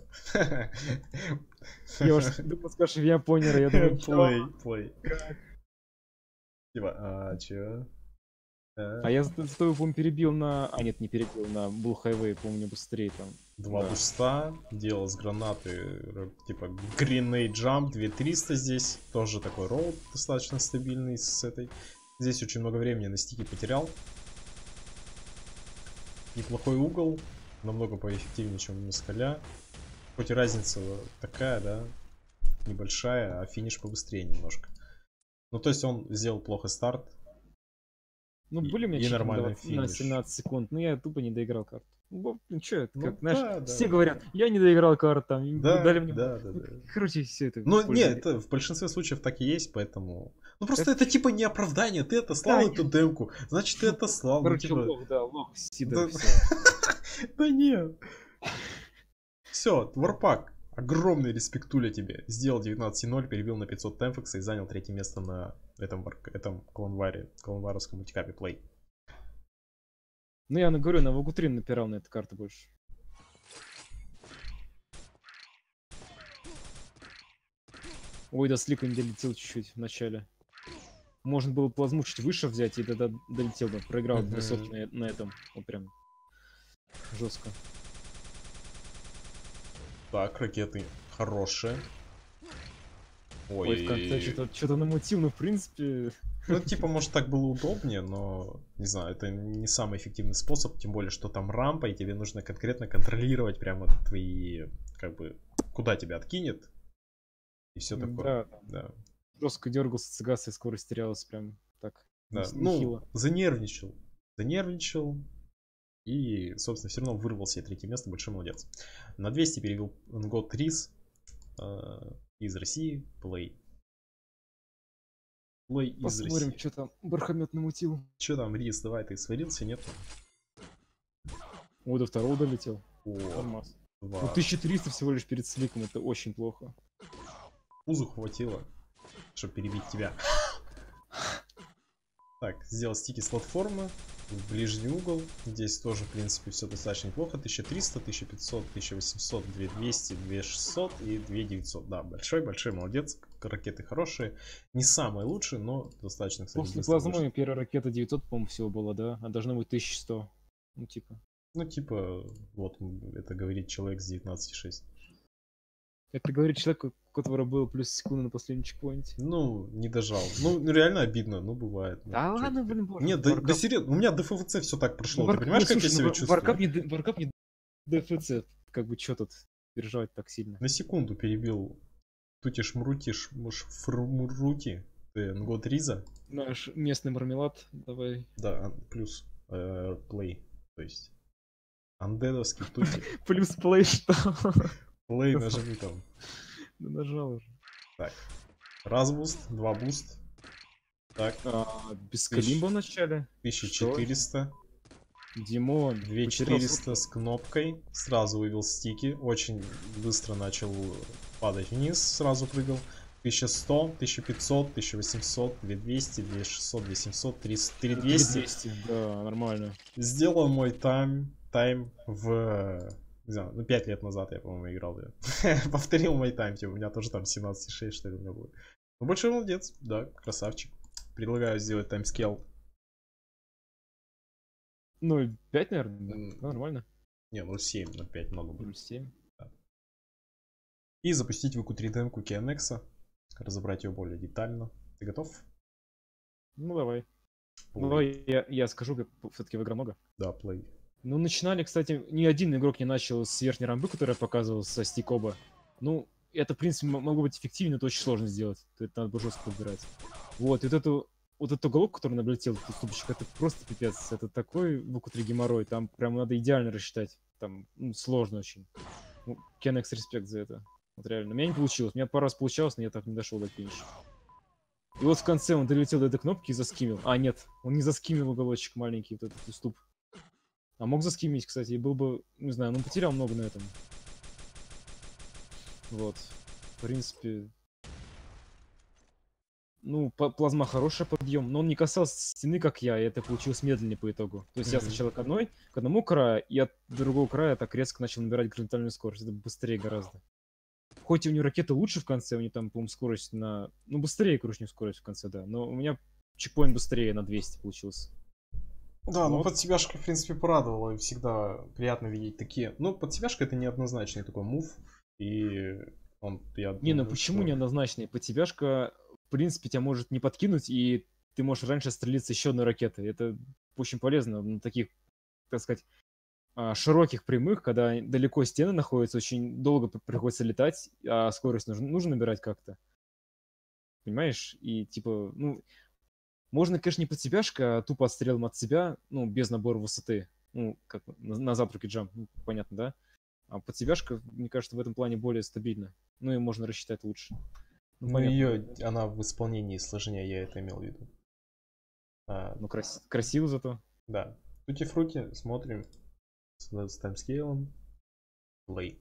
[SPEAKER 2] Я уж думал, скажешь, в Японера, я думаю,
[SPEAKER 1] плей. Типа, а чё?
[SPEAKER 2] А я за тобой, по-моему, перебил на... А, нет, не перебил, на Blue Highway, помню, быстрее там.
[SPEAKER 1] 2 буста, делал с гранаты, типа Grenade Jump, 2300 здесь. Тоже такой роут достаточно стабильный с этой. Здесь очень много времени на стике потерял. Неплохой угол, намного поэффективнее, чем у Москаля. Хоть и разница такая, да, небольшая, а финиш побыстрее немножко. Ну, то есть он сделал плохо старт.
[SPEAKER 2] Ну, были у меня читы
[SPEAKER 1] нормальный
[SPEAKER 2] на 17 секунд, но я тупо не доиграл карту. Чё это,
[SPEAKER 1] Ну
[SPEAKER 2] как, знаешь,
[SPEAKER 1] да,
[SPEAKER 2] все
[SPEAKER 1] да.
[SPEAKER 2] говорят, я не доиграл карту, там, им
[SPEAKER 1] Да,
[SPEAKER 2] дали мне...
[SPEAKER 1] да, да,
[SPEAKER 2] Ну,
[SPEAKER 1] да.
[SPEAKER 2] короче, все это
[SPEAKER 1] Ну, не,
[SPEAKER 2] использовали.
[SPEAKER 1] это в большинстве случаев так и есть, поэтому... Ну, просто
[SPEAKER 2] Это
[SPEAKER 1] это типа не оправдание. Ты
[SPEAKER 2] да,
[SPEAKER 1] отослал эту демку, значит, ты отослал. Ну,
[SPEAKER 2] короче,
[SPEAKER 1] типа...
[SPEAKER 2] лох, да, лох, сидор,
[SPEAKER 1] Да,
[SPEAKER 2] все.
[SPEAKER 1] да нет. Все, Варпак. Огромный респектуля тебе. Сделал 19.0, перебил на 500 темфекса и занял третье место на этом кланваровском мультикапе Play.
[SPEAKER 2] Ну, я говорю, на Вогу-3 напирал на эту карту больше. Ой, да, слика не долетел чуть-чуть в начале. Можно было плазму чуть выше взять, и тогда долетел бы. Проиграл 200 на этом. Вот прям жестко.
[SPEAKER 1] Так, ракеты хорошие.
[SPEAKER 2] Ой, в конце что-то намутил, но в принципе...
[SPEAKER 1] Ну, типа, может, так было удобнее, но, не знаю, это не самый эффективный способ, тем более, что там рампа, и тебе нужно конкретно контролировать прямо твои, как бы, куда тебя откинет, и все такое. Да.
[SPEAKER 2] Жестко дергался цигаса, и скорость терялась прям так.
[SPEAKER 1] Да.
[SPEAKER 2] Нехило.
[SPEAKER 1] Ну, занервничал, и, собственно, все равно вырвал себе третье место, большой молодец. На 200 перевел God Рис из России, Play.
[SPEAKER 2] Посмотрим, что там Бархамет намутил.
[SPEAKER 1] Че там, Рис, давай, ты сварился, нет?
[SPEAKER 2] Ой, до второго долетел.
[SPEAKER 1] О,
[SPEAKER 2] Нормас. Ну, 1300 всего лишь перед сликом, это очень плохо.
[SPEAKER 1] Пузу хватило, чтобы перебить тебя. Так, сделал стики с платформы в ближний угол. Здесь тоже, в принципе, все достаточно неплохо. 1300, 1500, 1800, 2200, 2600 и 2900. Да, большой молодец. Ракеты хорошие. Не самые лучшие, но достаточно, кстати,
[SPEAKER 2] после плазмы первая ракета 900, по-моему, всего было, да? А должно быть 1100. Ну, типа.
[SPEAKER 1] Ну, типа, вот это говорит человек с 19.6.
[SPEAKER 2] Это говорит человек, у которого было плюс секунды на последнем чекпоинте.
[SPEAKER 1] Ну, не дожал. Ну, реально обидно, ну, бывает.
[SPEAKER 2] Да
[SPEAKER 1] Ну,
[SPEAKER 2] ладно, блин, боже.
[SPEAKER 1] Нет, да серьезно, у меня ДФВЦ все так прошло. Ты понимаешь, как я себя чувствую?
[SPEAKER 2] Варкап не ДФЦ. Как бы, что тут переживать так сильно?
[SPEAKER 1] На секунду перебил Тутиш-мрутиш фрмрути God Риза.
[SPEAKER 2] Наш местный мармелад, давай.
[SPEAKER 1] Да, плюс плей, то есть андедовский тути.
[SPEAKER 2] Плюс плей что?
[SPEAKER 1] Плей нажми там.
[SPEAKER 2] Да нажал уже.
[SPEAKER 1] Так, раз буст, два буст. Так,
[SPEAKER 2] без Калимба в начале.
[SPEAKER 1] 1400.
[SPEAKER 2] Димон.
[SPEAKER 1] 2400 с кнопкой. Сразу вывел стики. Очень быстро начал падать вниз. Сразу прыгал. 1100, 1500, 1800, 2200, 2600, 2700, 300, 3200.
[SPEAKER 2] Да, нормально.
[SPEAKER 1] Сделал мой тайм в... Не знаю, ну 5 лет назад я, по-моему, играл. Повторил мой тайм, типа, у меня тоже там 17,6, что ли, у меня было. Ну, большой молодец, да, красавчик. Предлагаю сделать таймскейл.
[SPEAKER 2] 0,5, наверное, да? Нормально.
[SPEAKER 1] Не, 0,7, 0,5 много будет.
[SPEAKER 2] 0,7.
[SPEAKER 1] Да. И запустить в EQ3 демку KNX, разобрать ее более детально. Ты готов?
[SPEAKER 2] Ну, давай. Ну, я скажу, как все-таки в игра много.
[SPEAKER 1] Да, плей.
[SPEAKER 2] Ну, начинали, кстати, ни один игрок не начал с верхней рамбы, которую я показывал, со стикоба. Ну, это, в принципе, могло быть эффективно, это очень сложно сделать. Это надо было жестко выбирать. Вот, и вот этот уголок, который наблетел, этот уступчик, это просто пипец. Это такой в EQ3 геморрой, там прям надо идеально рассчитать. Там сложно очень. Ну, Кенекс, респект за это. Вот реально. У меня не получилось. У меня пару раз получалось, но я так не дошел до финиша. И вот в конце он долетел до этой кнопки и заскимил. А, нет, он не заскимил уголочек маленький, вот этот уступ. А мог заскимить, кстати, и был бы, не знаю, ну потерял много на этом. Вот. В принципе... Ну, плазма хорошая подъем, но он не касался стены, как я, и это получилось медленнее по итогу. То есть я сначала к одному краю, и от другого края так резко начал набирать горизонтальную скорость. Это быстрее гораздо. Хоть у него ракеты лучше в конце, у него там, по-моему, скорость на... Ну, быстрее, короче, скорость в конце, да. Но у меня чекпоинт быстрее на 200 получился.
[SPEAKER 1] Да, ну подсебяшка, в принципе, порадовала. И всегда приятно видеть такие... Ну, подсебяшка это неоднозначный такой мув. И он, я думаю,
[SPEAKER 2] не, ну почему неоднозначный? Подсебяшка, в принципе, тебя может не подкинуть, и ты можешь раньше стрелиться еще одной ракетой. Это очень полезно на таких, так сказать, широких прямых, когда далеко стены находятся, очень долго приходится летать, а скорость нужно набирать как-то. Понимаешь? И типа, ну, можно, конечно, не под себяшка, а тупо отстрелом от себя, ну, без набора высоты. Ну, как назад руки джамп, ну, понятно, да? А подсебяшка, мне кажется, в этом плане более стабильна. Ну и можно рассчитать лучше. Ну,
[SPEAKER 1] Ну,
[SPEAKER 2] понятно.
[SPEAKER 1] она в исполнении сложнее, я это имел в виду.
[SPEAKER 2] Ну, красиво зато.
[SPEAKER 1] Да. Тути-фрути, смотрим с таймскейлом. Play.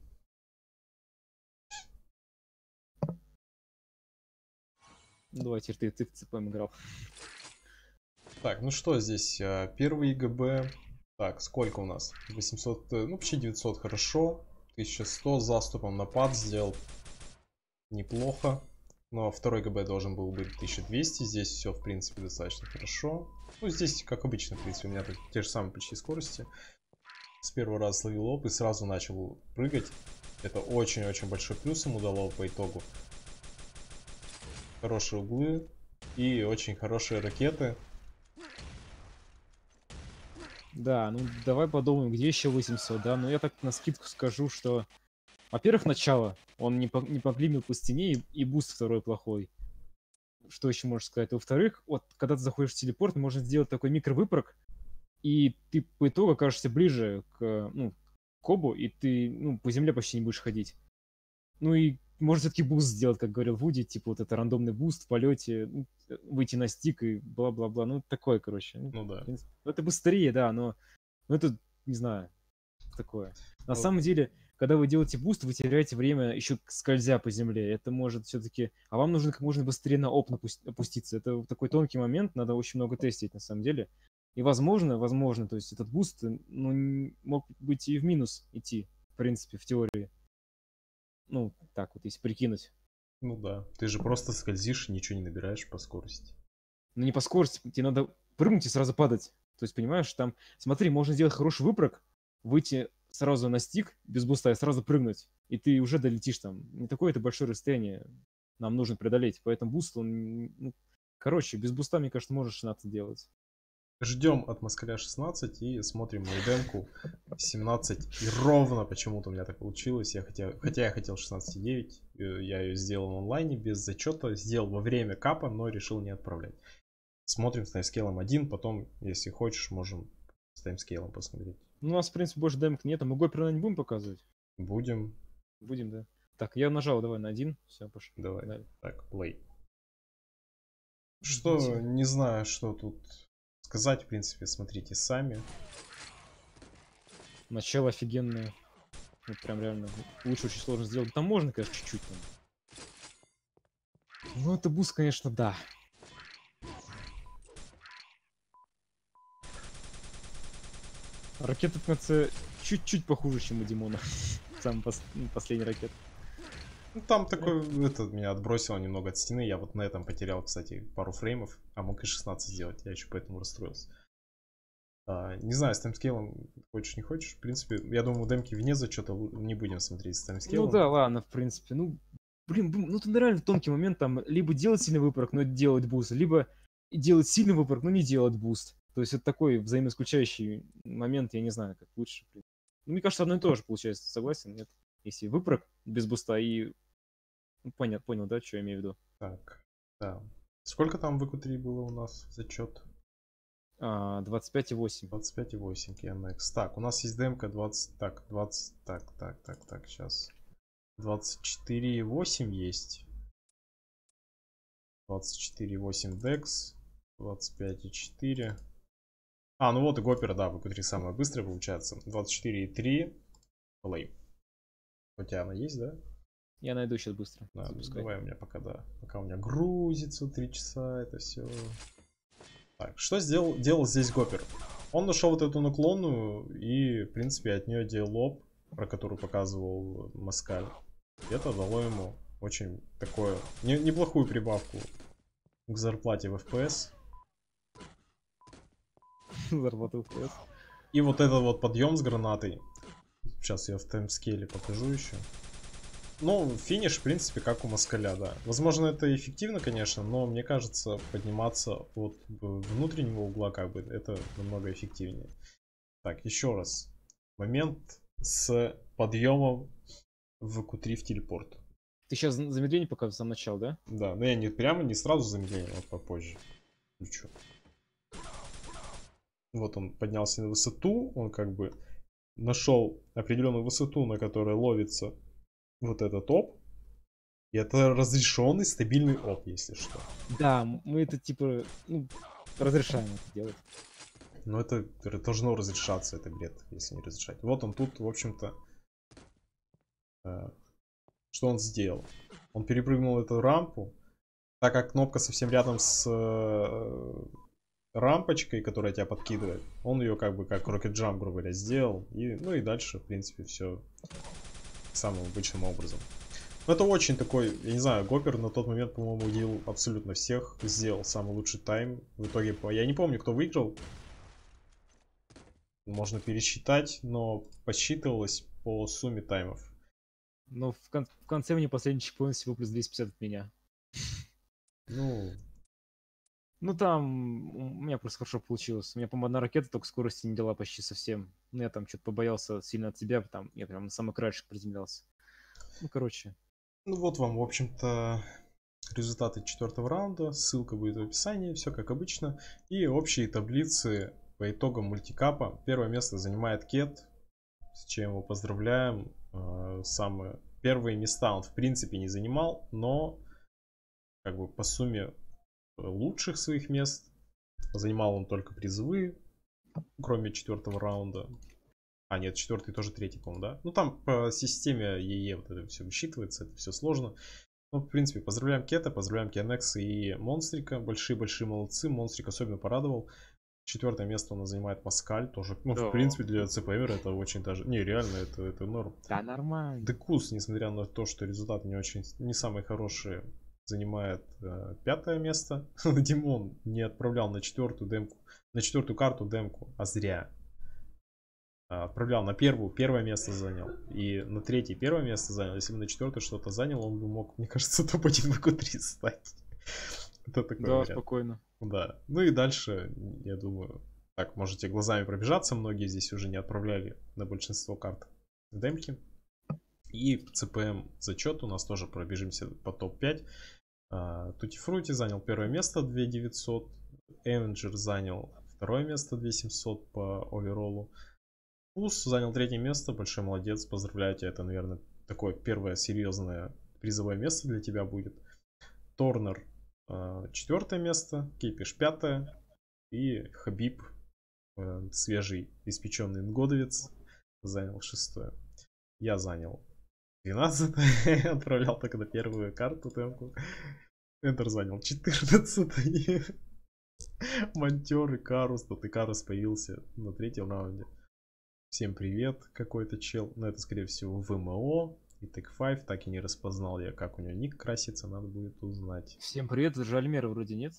[SPEAKER 2] Ну, давай, теперь ты в ЦПМ играл.
[SPEAKER 1] Так, ну что здесь? Первый ЕГБ. Так, сколько у нас? 800, ну почти 900, хорошо. 1100 с заступом на пад сделал. Неплохо. Но второй ГБ должен был быть 1200. Здесь все, в принципе, достаточно хорошо. Ну, здесь, как обычно, в принципе, у меня тут те же самые почти скорости. С первого раза словил лоб и сразу начал прыгать. Это очень-очень большой плюс ему дало по итогу. Хорошие углы и очень хорошие ракеты.
[SPEAKER 2] Да, ну давай подумаем, где еще 800, да? Ну я так на скидку скажу, что... Во-первых, начало. Он не поклимил по стене и буст второй плохой. Что еще можешь сказать? Во-вторых, вот когда ты заходишь в телепорт, можно сделать такой микровыпрыг, и ты по итогу окажешься ближе к, ну, к кобу, и ты, ну, по земле почти не будешь ходить. Ну и можно все-таки буст сделать, как говорил Вуди, типа вот это рандомный буст в полете, ну, выйти на стик и бла-бла-бла. Ну, такое, короче.
[SPEAKER 1] Ну да.
[SPEAKER 2] Ну, это быстрее, да, но ну, это, не знаю, такое. На самом деле, когда вы делаете буст, вы теряете время еще скользя по земле. Это может все-таки... А вам нужно как можно быстрее на оп опуститься. Это такой тонкий момент, надо очень много тестить на самом деле. И возможно, то есть этот буст, ну, мог быть и в минус идти, в принципе, в теории. Ну, так вот, если прикинуть.
[SPEAKER 1] Ну да. Ты же просто скользишь и ничего не набираешь по скорости.
[SPEAKER 2] Ну, не по скорости, тебе надо прыгнуть и сразу падать. То есть, понимаешь, там, смотри, можно сделать хороший выпрыг, выйти сразу на стик без буста и сразу прыгнуть. И ты уже долетишь там. Не такое это большое расстояние нам нужно преодолеть. Поэтому буст, он... Ну, короче, без буста, мне кажется, можешь 16 делать.
[SPEAKER 1] Ждем от Москаля 16 и смотрим на демку 17. И ровно почему-то у меня так получилось. Хотя я хотел 16,9. Я ее сделал в онлайне без зачета. Сделал во время капа, но решил не отправлять. Смотрим с таймскейлом 1. Потом, если хочешь, можем с таймскейлом посмотреть.
[SPEAKER 2] Ну, у нас, в принципе, больше демок нет. А мы Гопера не будем показывать?
[SPEAKER 1] Будем.
[SPEAKER 2] Будем, да. Так, я нажал, давай на 1. Все, пошли.
[SPEAKER 1] Давай.
[SPEAKER 2] Далее.
[SPEAKER 1] Так, play. Что, не знаю, что тут сказать, в принципе, смотрите сами.
[SPEAKER 2] Начало офигенное. Ну, прям реально. Лучше очень сложно сделать. Там можно, конечно, чуть-чуть. Ну, это буст, конечно, да. Ракета ПНЦ чуть-чуть похуже, чем у Димона. Самый последний ракет.
[SPEAKER 1] Ну, там такой, это меня отбросило немного от стены. Я вот на этом потерял, кстати, пару фреймов. А мог и 16 сделать. Я еще поэтому расстроился. Не знаю, с таймскейлом хочешь, не хочешь. В принципе, я думаю, демки вне зачета не будем смотреть с таймскейлом.
[SPEAKER 2] Ну да, ладно, в принципе. Ну, блин, ну это реально тонкий момент. Там либо делать сильный выпрыг, но делать буст, либо делать сильный выпрыг, но не делать буст. То есть это такой взаимоисключающий момент, я не знаю, как лучше. Ну, мне кажется, одно и то же получается, согласен? Нет? Если выпрыг без буста и... Ну, понятно, понял, да, что я имею в виду?
[SPEAKER 1] Так, да. Сколько там в ЭКУ-3 было у нас зачет?
[SPEAKER 2] 25,8.
[SPEAKER 1] 25,8 KMX. Так, у нас есть демка 20... Так, 20... Так, сейчас. 24,8 есть. 24,8 DEX. 25,4. Ну вот и Гопер, да, в ЭКУ-3 самое быстрое получается. 24,3. Play. У тебя она есть, да?
[SPEAKER 2] Я найду сейчас быстро.
[SPEAKER 1] Да, давай у меня пока, да. Пока у меня грузится 3 часа, это все. Так, что делал здесь Гопер? Он нашел вот эту наклонную и, в принципе, от нее делал лоб, про которую показывал Москаль. Это дало ему очень такое, неплохую прибавку к зарплате в FPS.
[SPEAKER 2] Зарплата в FPS.
[SPEAKER 1] И вот этот вот подъем с гранатой. Сейчас я в таймскейле покажу еще. Ну, финиш, в принципе, как у Москаля, да. Возможно, это эффективно, конечно, но мне кажется, подниматься от внутреннего угла, как бы, это намного эффективнее. Так, еще раз. Момент с подъемом в Q3 в телепорт.
[SPEAKER 2] Ты сейчас замедление показываешь в самом начале, да?
[SPEAKER 1] Да, но я прямо не сразу замедление, вот попозже. Включу. Вот он поднялся на высоту, он как бы нашел определенную высоту, на которой ловится вот этот оп. И это разрешенный стабильный оп, если что.
[SPEAKER 2] Да, мы это типа, ну, разрешаем это делать.
[SPEAKER 1] Но это должно разрешаться, это бред, если не разрешать. Вот он тут, в общем-то, что он сделал? Он перепрыгнул эту рампу, так как кнопка совсем рядом с рампочкой, которая тебя подкидывает, он ее как бы как Rocket Jump, грубо говоря, сделал. И, ну и дальше, в принципе, все самым обычным образом. Но это очень такой, я не знаю, Гопер на тот момент, по-моему, удивил абсолютно всех. Сделал самый лучший тайм. В итоге, я не помню, кто выиграл. Можно пересчитать, но посчитывалось по сумме таймов.
[SPEAKER 2] Но в конце мне последний чекпоинт всего плюс 250 от меня. Ну там у меня просто хорошо получилось. У меня, по-моему, одна ракета только скорости не дала почти совсем. Ну я там что-то побоялся сильно от тебя, там я прям на самый краешек приземлялся. Ну короче.
[SPEAKER 1] Ну вот вам, в общем-то, результаты 4-го раунда. Ссылка будет в описании, все как обычно. И общие таблицы по итогам мультикапа. Первое место занимает Кет, с чем его поздравляем. Самые первые места он в принципе не занимал, но как бы по сумме лучших своих мест занимал он только призовые, кроме 4-го раунда. А, нет, 4-й тоже 3-й, по-моему, да? Ну, там по системе ЕЕ вот это все высчитывается, это все сложно. Ну, в принципе, поздравляем Кета, поздравляем Кианекса и Монстрика. Большие-большие молодцы. Монстрик особенно порадовал. 4-е место у нас занимает Маскаль тоже. Ну,
[SPEAKER 2] Да.
[SPEAKER 1] в принципе, для ЦПМера это очень даже... Не, реально, это норм.
[SPEAKER 2] Да, нормально.
[SPEAKER 1] Декус, несмотря на то, что результаты не самые хорошие, занимает 5-е место. Димон не отправлял на 4-ю демку, на 4-ю карту демку, а зря. Отправлял на первое место занял. И на 3-й первое место занял. Если бы на 4-й что-то занял, он бы мог, мне кажется, топ-1 в Q3 стать. Это такой
[SPEAKER 2] да,
[SPEAKER 1] вариант.
[SPEAKER 2] спокойно.
[SPEAKER 1] Да. Ну и дальше, я думаю, так можете глазами пробежаться. Многие здесь уже не отправляли на большинство карт демки. И в ЦПМ зачет у нас тоже пробежимся по топ-5. Тути Фрути занял первое место 2900. Эвенджер занял второе место 2700 по овероллу. Пус занял 3-е место, большой молодец, поздравляю тебя, это, наверное, такое первое серьезное призовое место для тебя будет. Торнер 4-е место, Кипиш 5-е и Хабиб, свежий испеченный ингодовец, занял 6-е. Я занял 12-е, отправлял только на первую карту темку. Эндер занял 14-е. Монтер и Карус, тут и Карус появился на 3-м раунде. Всем привет, какой-то чел. Но это, скорее всего, ВМО. И Tech5. Так и не распознал я, как у него ник красится. Надо будет узнать.
[SPEAKER 2] Всем привет, это же Альмера вроде нет?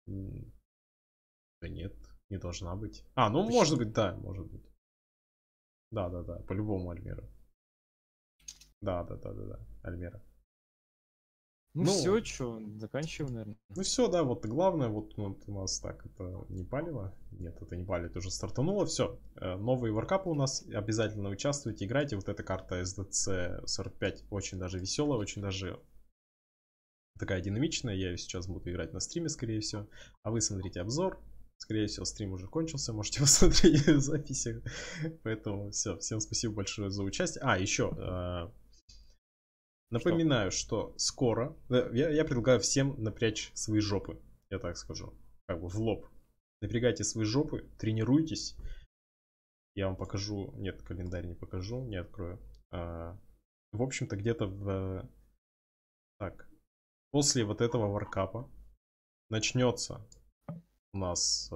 [SPEAKER 1] Да нет, не должна быть. Ну
[SPEAKER 2] Почему?
[SPEAKER 1] может быть, да, может быть. Да, по-любому Альмера. Да, Альмера.
[SPEAKER 2] Ну все, что, заканчиваем, наверное.
[SPEAKER 1] Ну все, да, вот главное, вот у нас так, это не палево. Нет, это не палево, это уже стартануло. Все, новые варкапы у нас, обязательно участвуйте, играйте. Вот эта карта SDC 45 очень даже веселая, очень даже такая динамичная. Я ее сейчас буду играть на стриме, скорее всего. А вы смотрите обзор. Скорее всего, стрим уже кончился, можете посмотреть в записи. Поэтому все, всем спасибо большое за участие. Еще... Напоминаю, что скоро я предлагаю всем напрячь свои жопы. Я так скажу. Как бы в лоб. Напрягайте свои жопы, тренируйтесь. Я вам покажу. Нет, календарь не покажу, не открою. В общем-то, где-то Так. После вот этого варкапа начнется у нас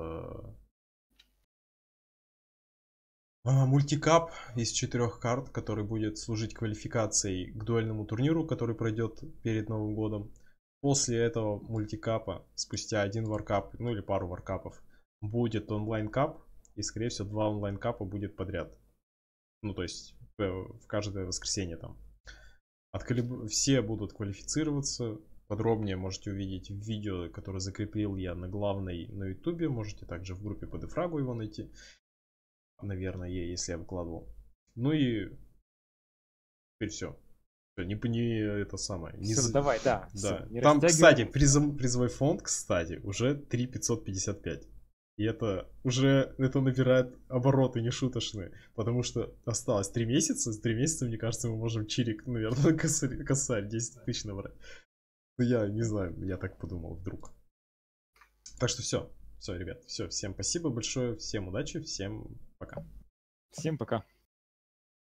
[SPEAKER 1] мультикап из 4 карт, который будет служить квалификацией к дуэльному турниру, который пройдет перед Новым годом. После этого мультикапа, спустя один варкап, ну или пару варкапов, будет онлайн-кап. И, скорее всего, 2 онлайн-капа будет подряд. Ну, то есть, в каждое воскресенье там. Все будут квалифицироваться. Подробнее можете увидеть в видео, которое закрепил я на главной на ютубе. Можете также в группе по дефрагу его найти. Наверное, если я выкладывал. Ну и теперь все. Не это самое.
[SPEAKER 2] Все, давай, да.
[SPEAKER 1] Да.
[SPEAKER 2] Всё,
[SPEAKER 1] Там, кстати, призовой фонд, кстати, уже 3555. И это уже набирает обороты нешуточные. Потому что осталось 3 месяца. За 3 месяца, мне кажется, мы можем чирик, наверное, косарь 10 тысяч набрать. Ну, я не знаю, я так подумал вдруг. Так что все. Все, ребят, все. Всем спасибо большое. Всем удачи. Всем пока.
[SPEAKER 2] Всем пока.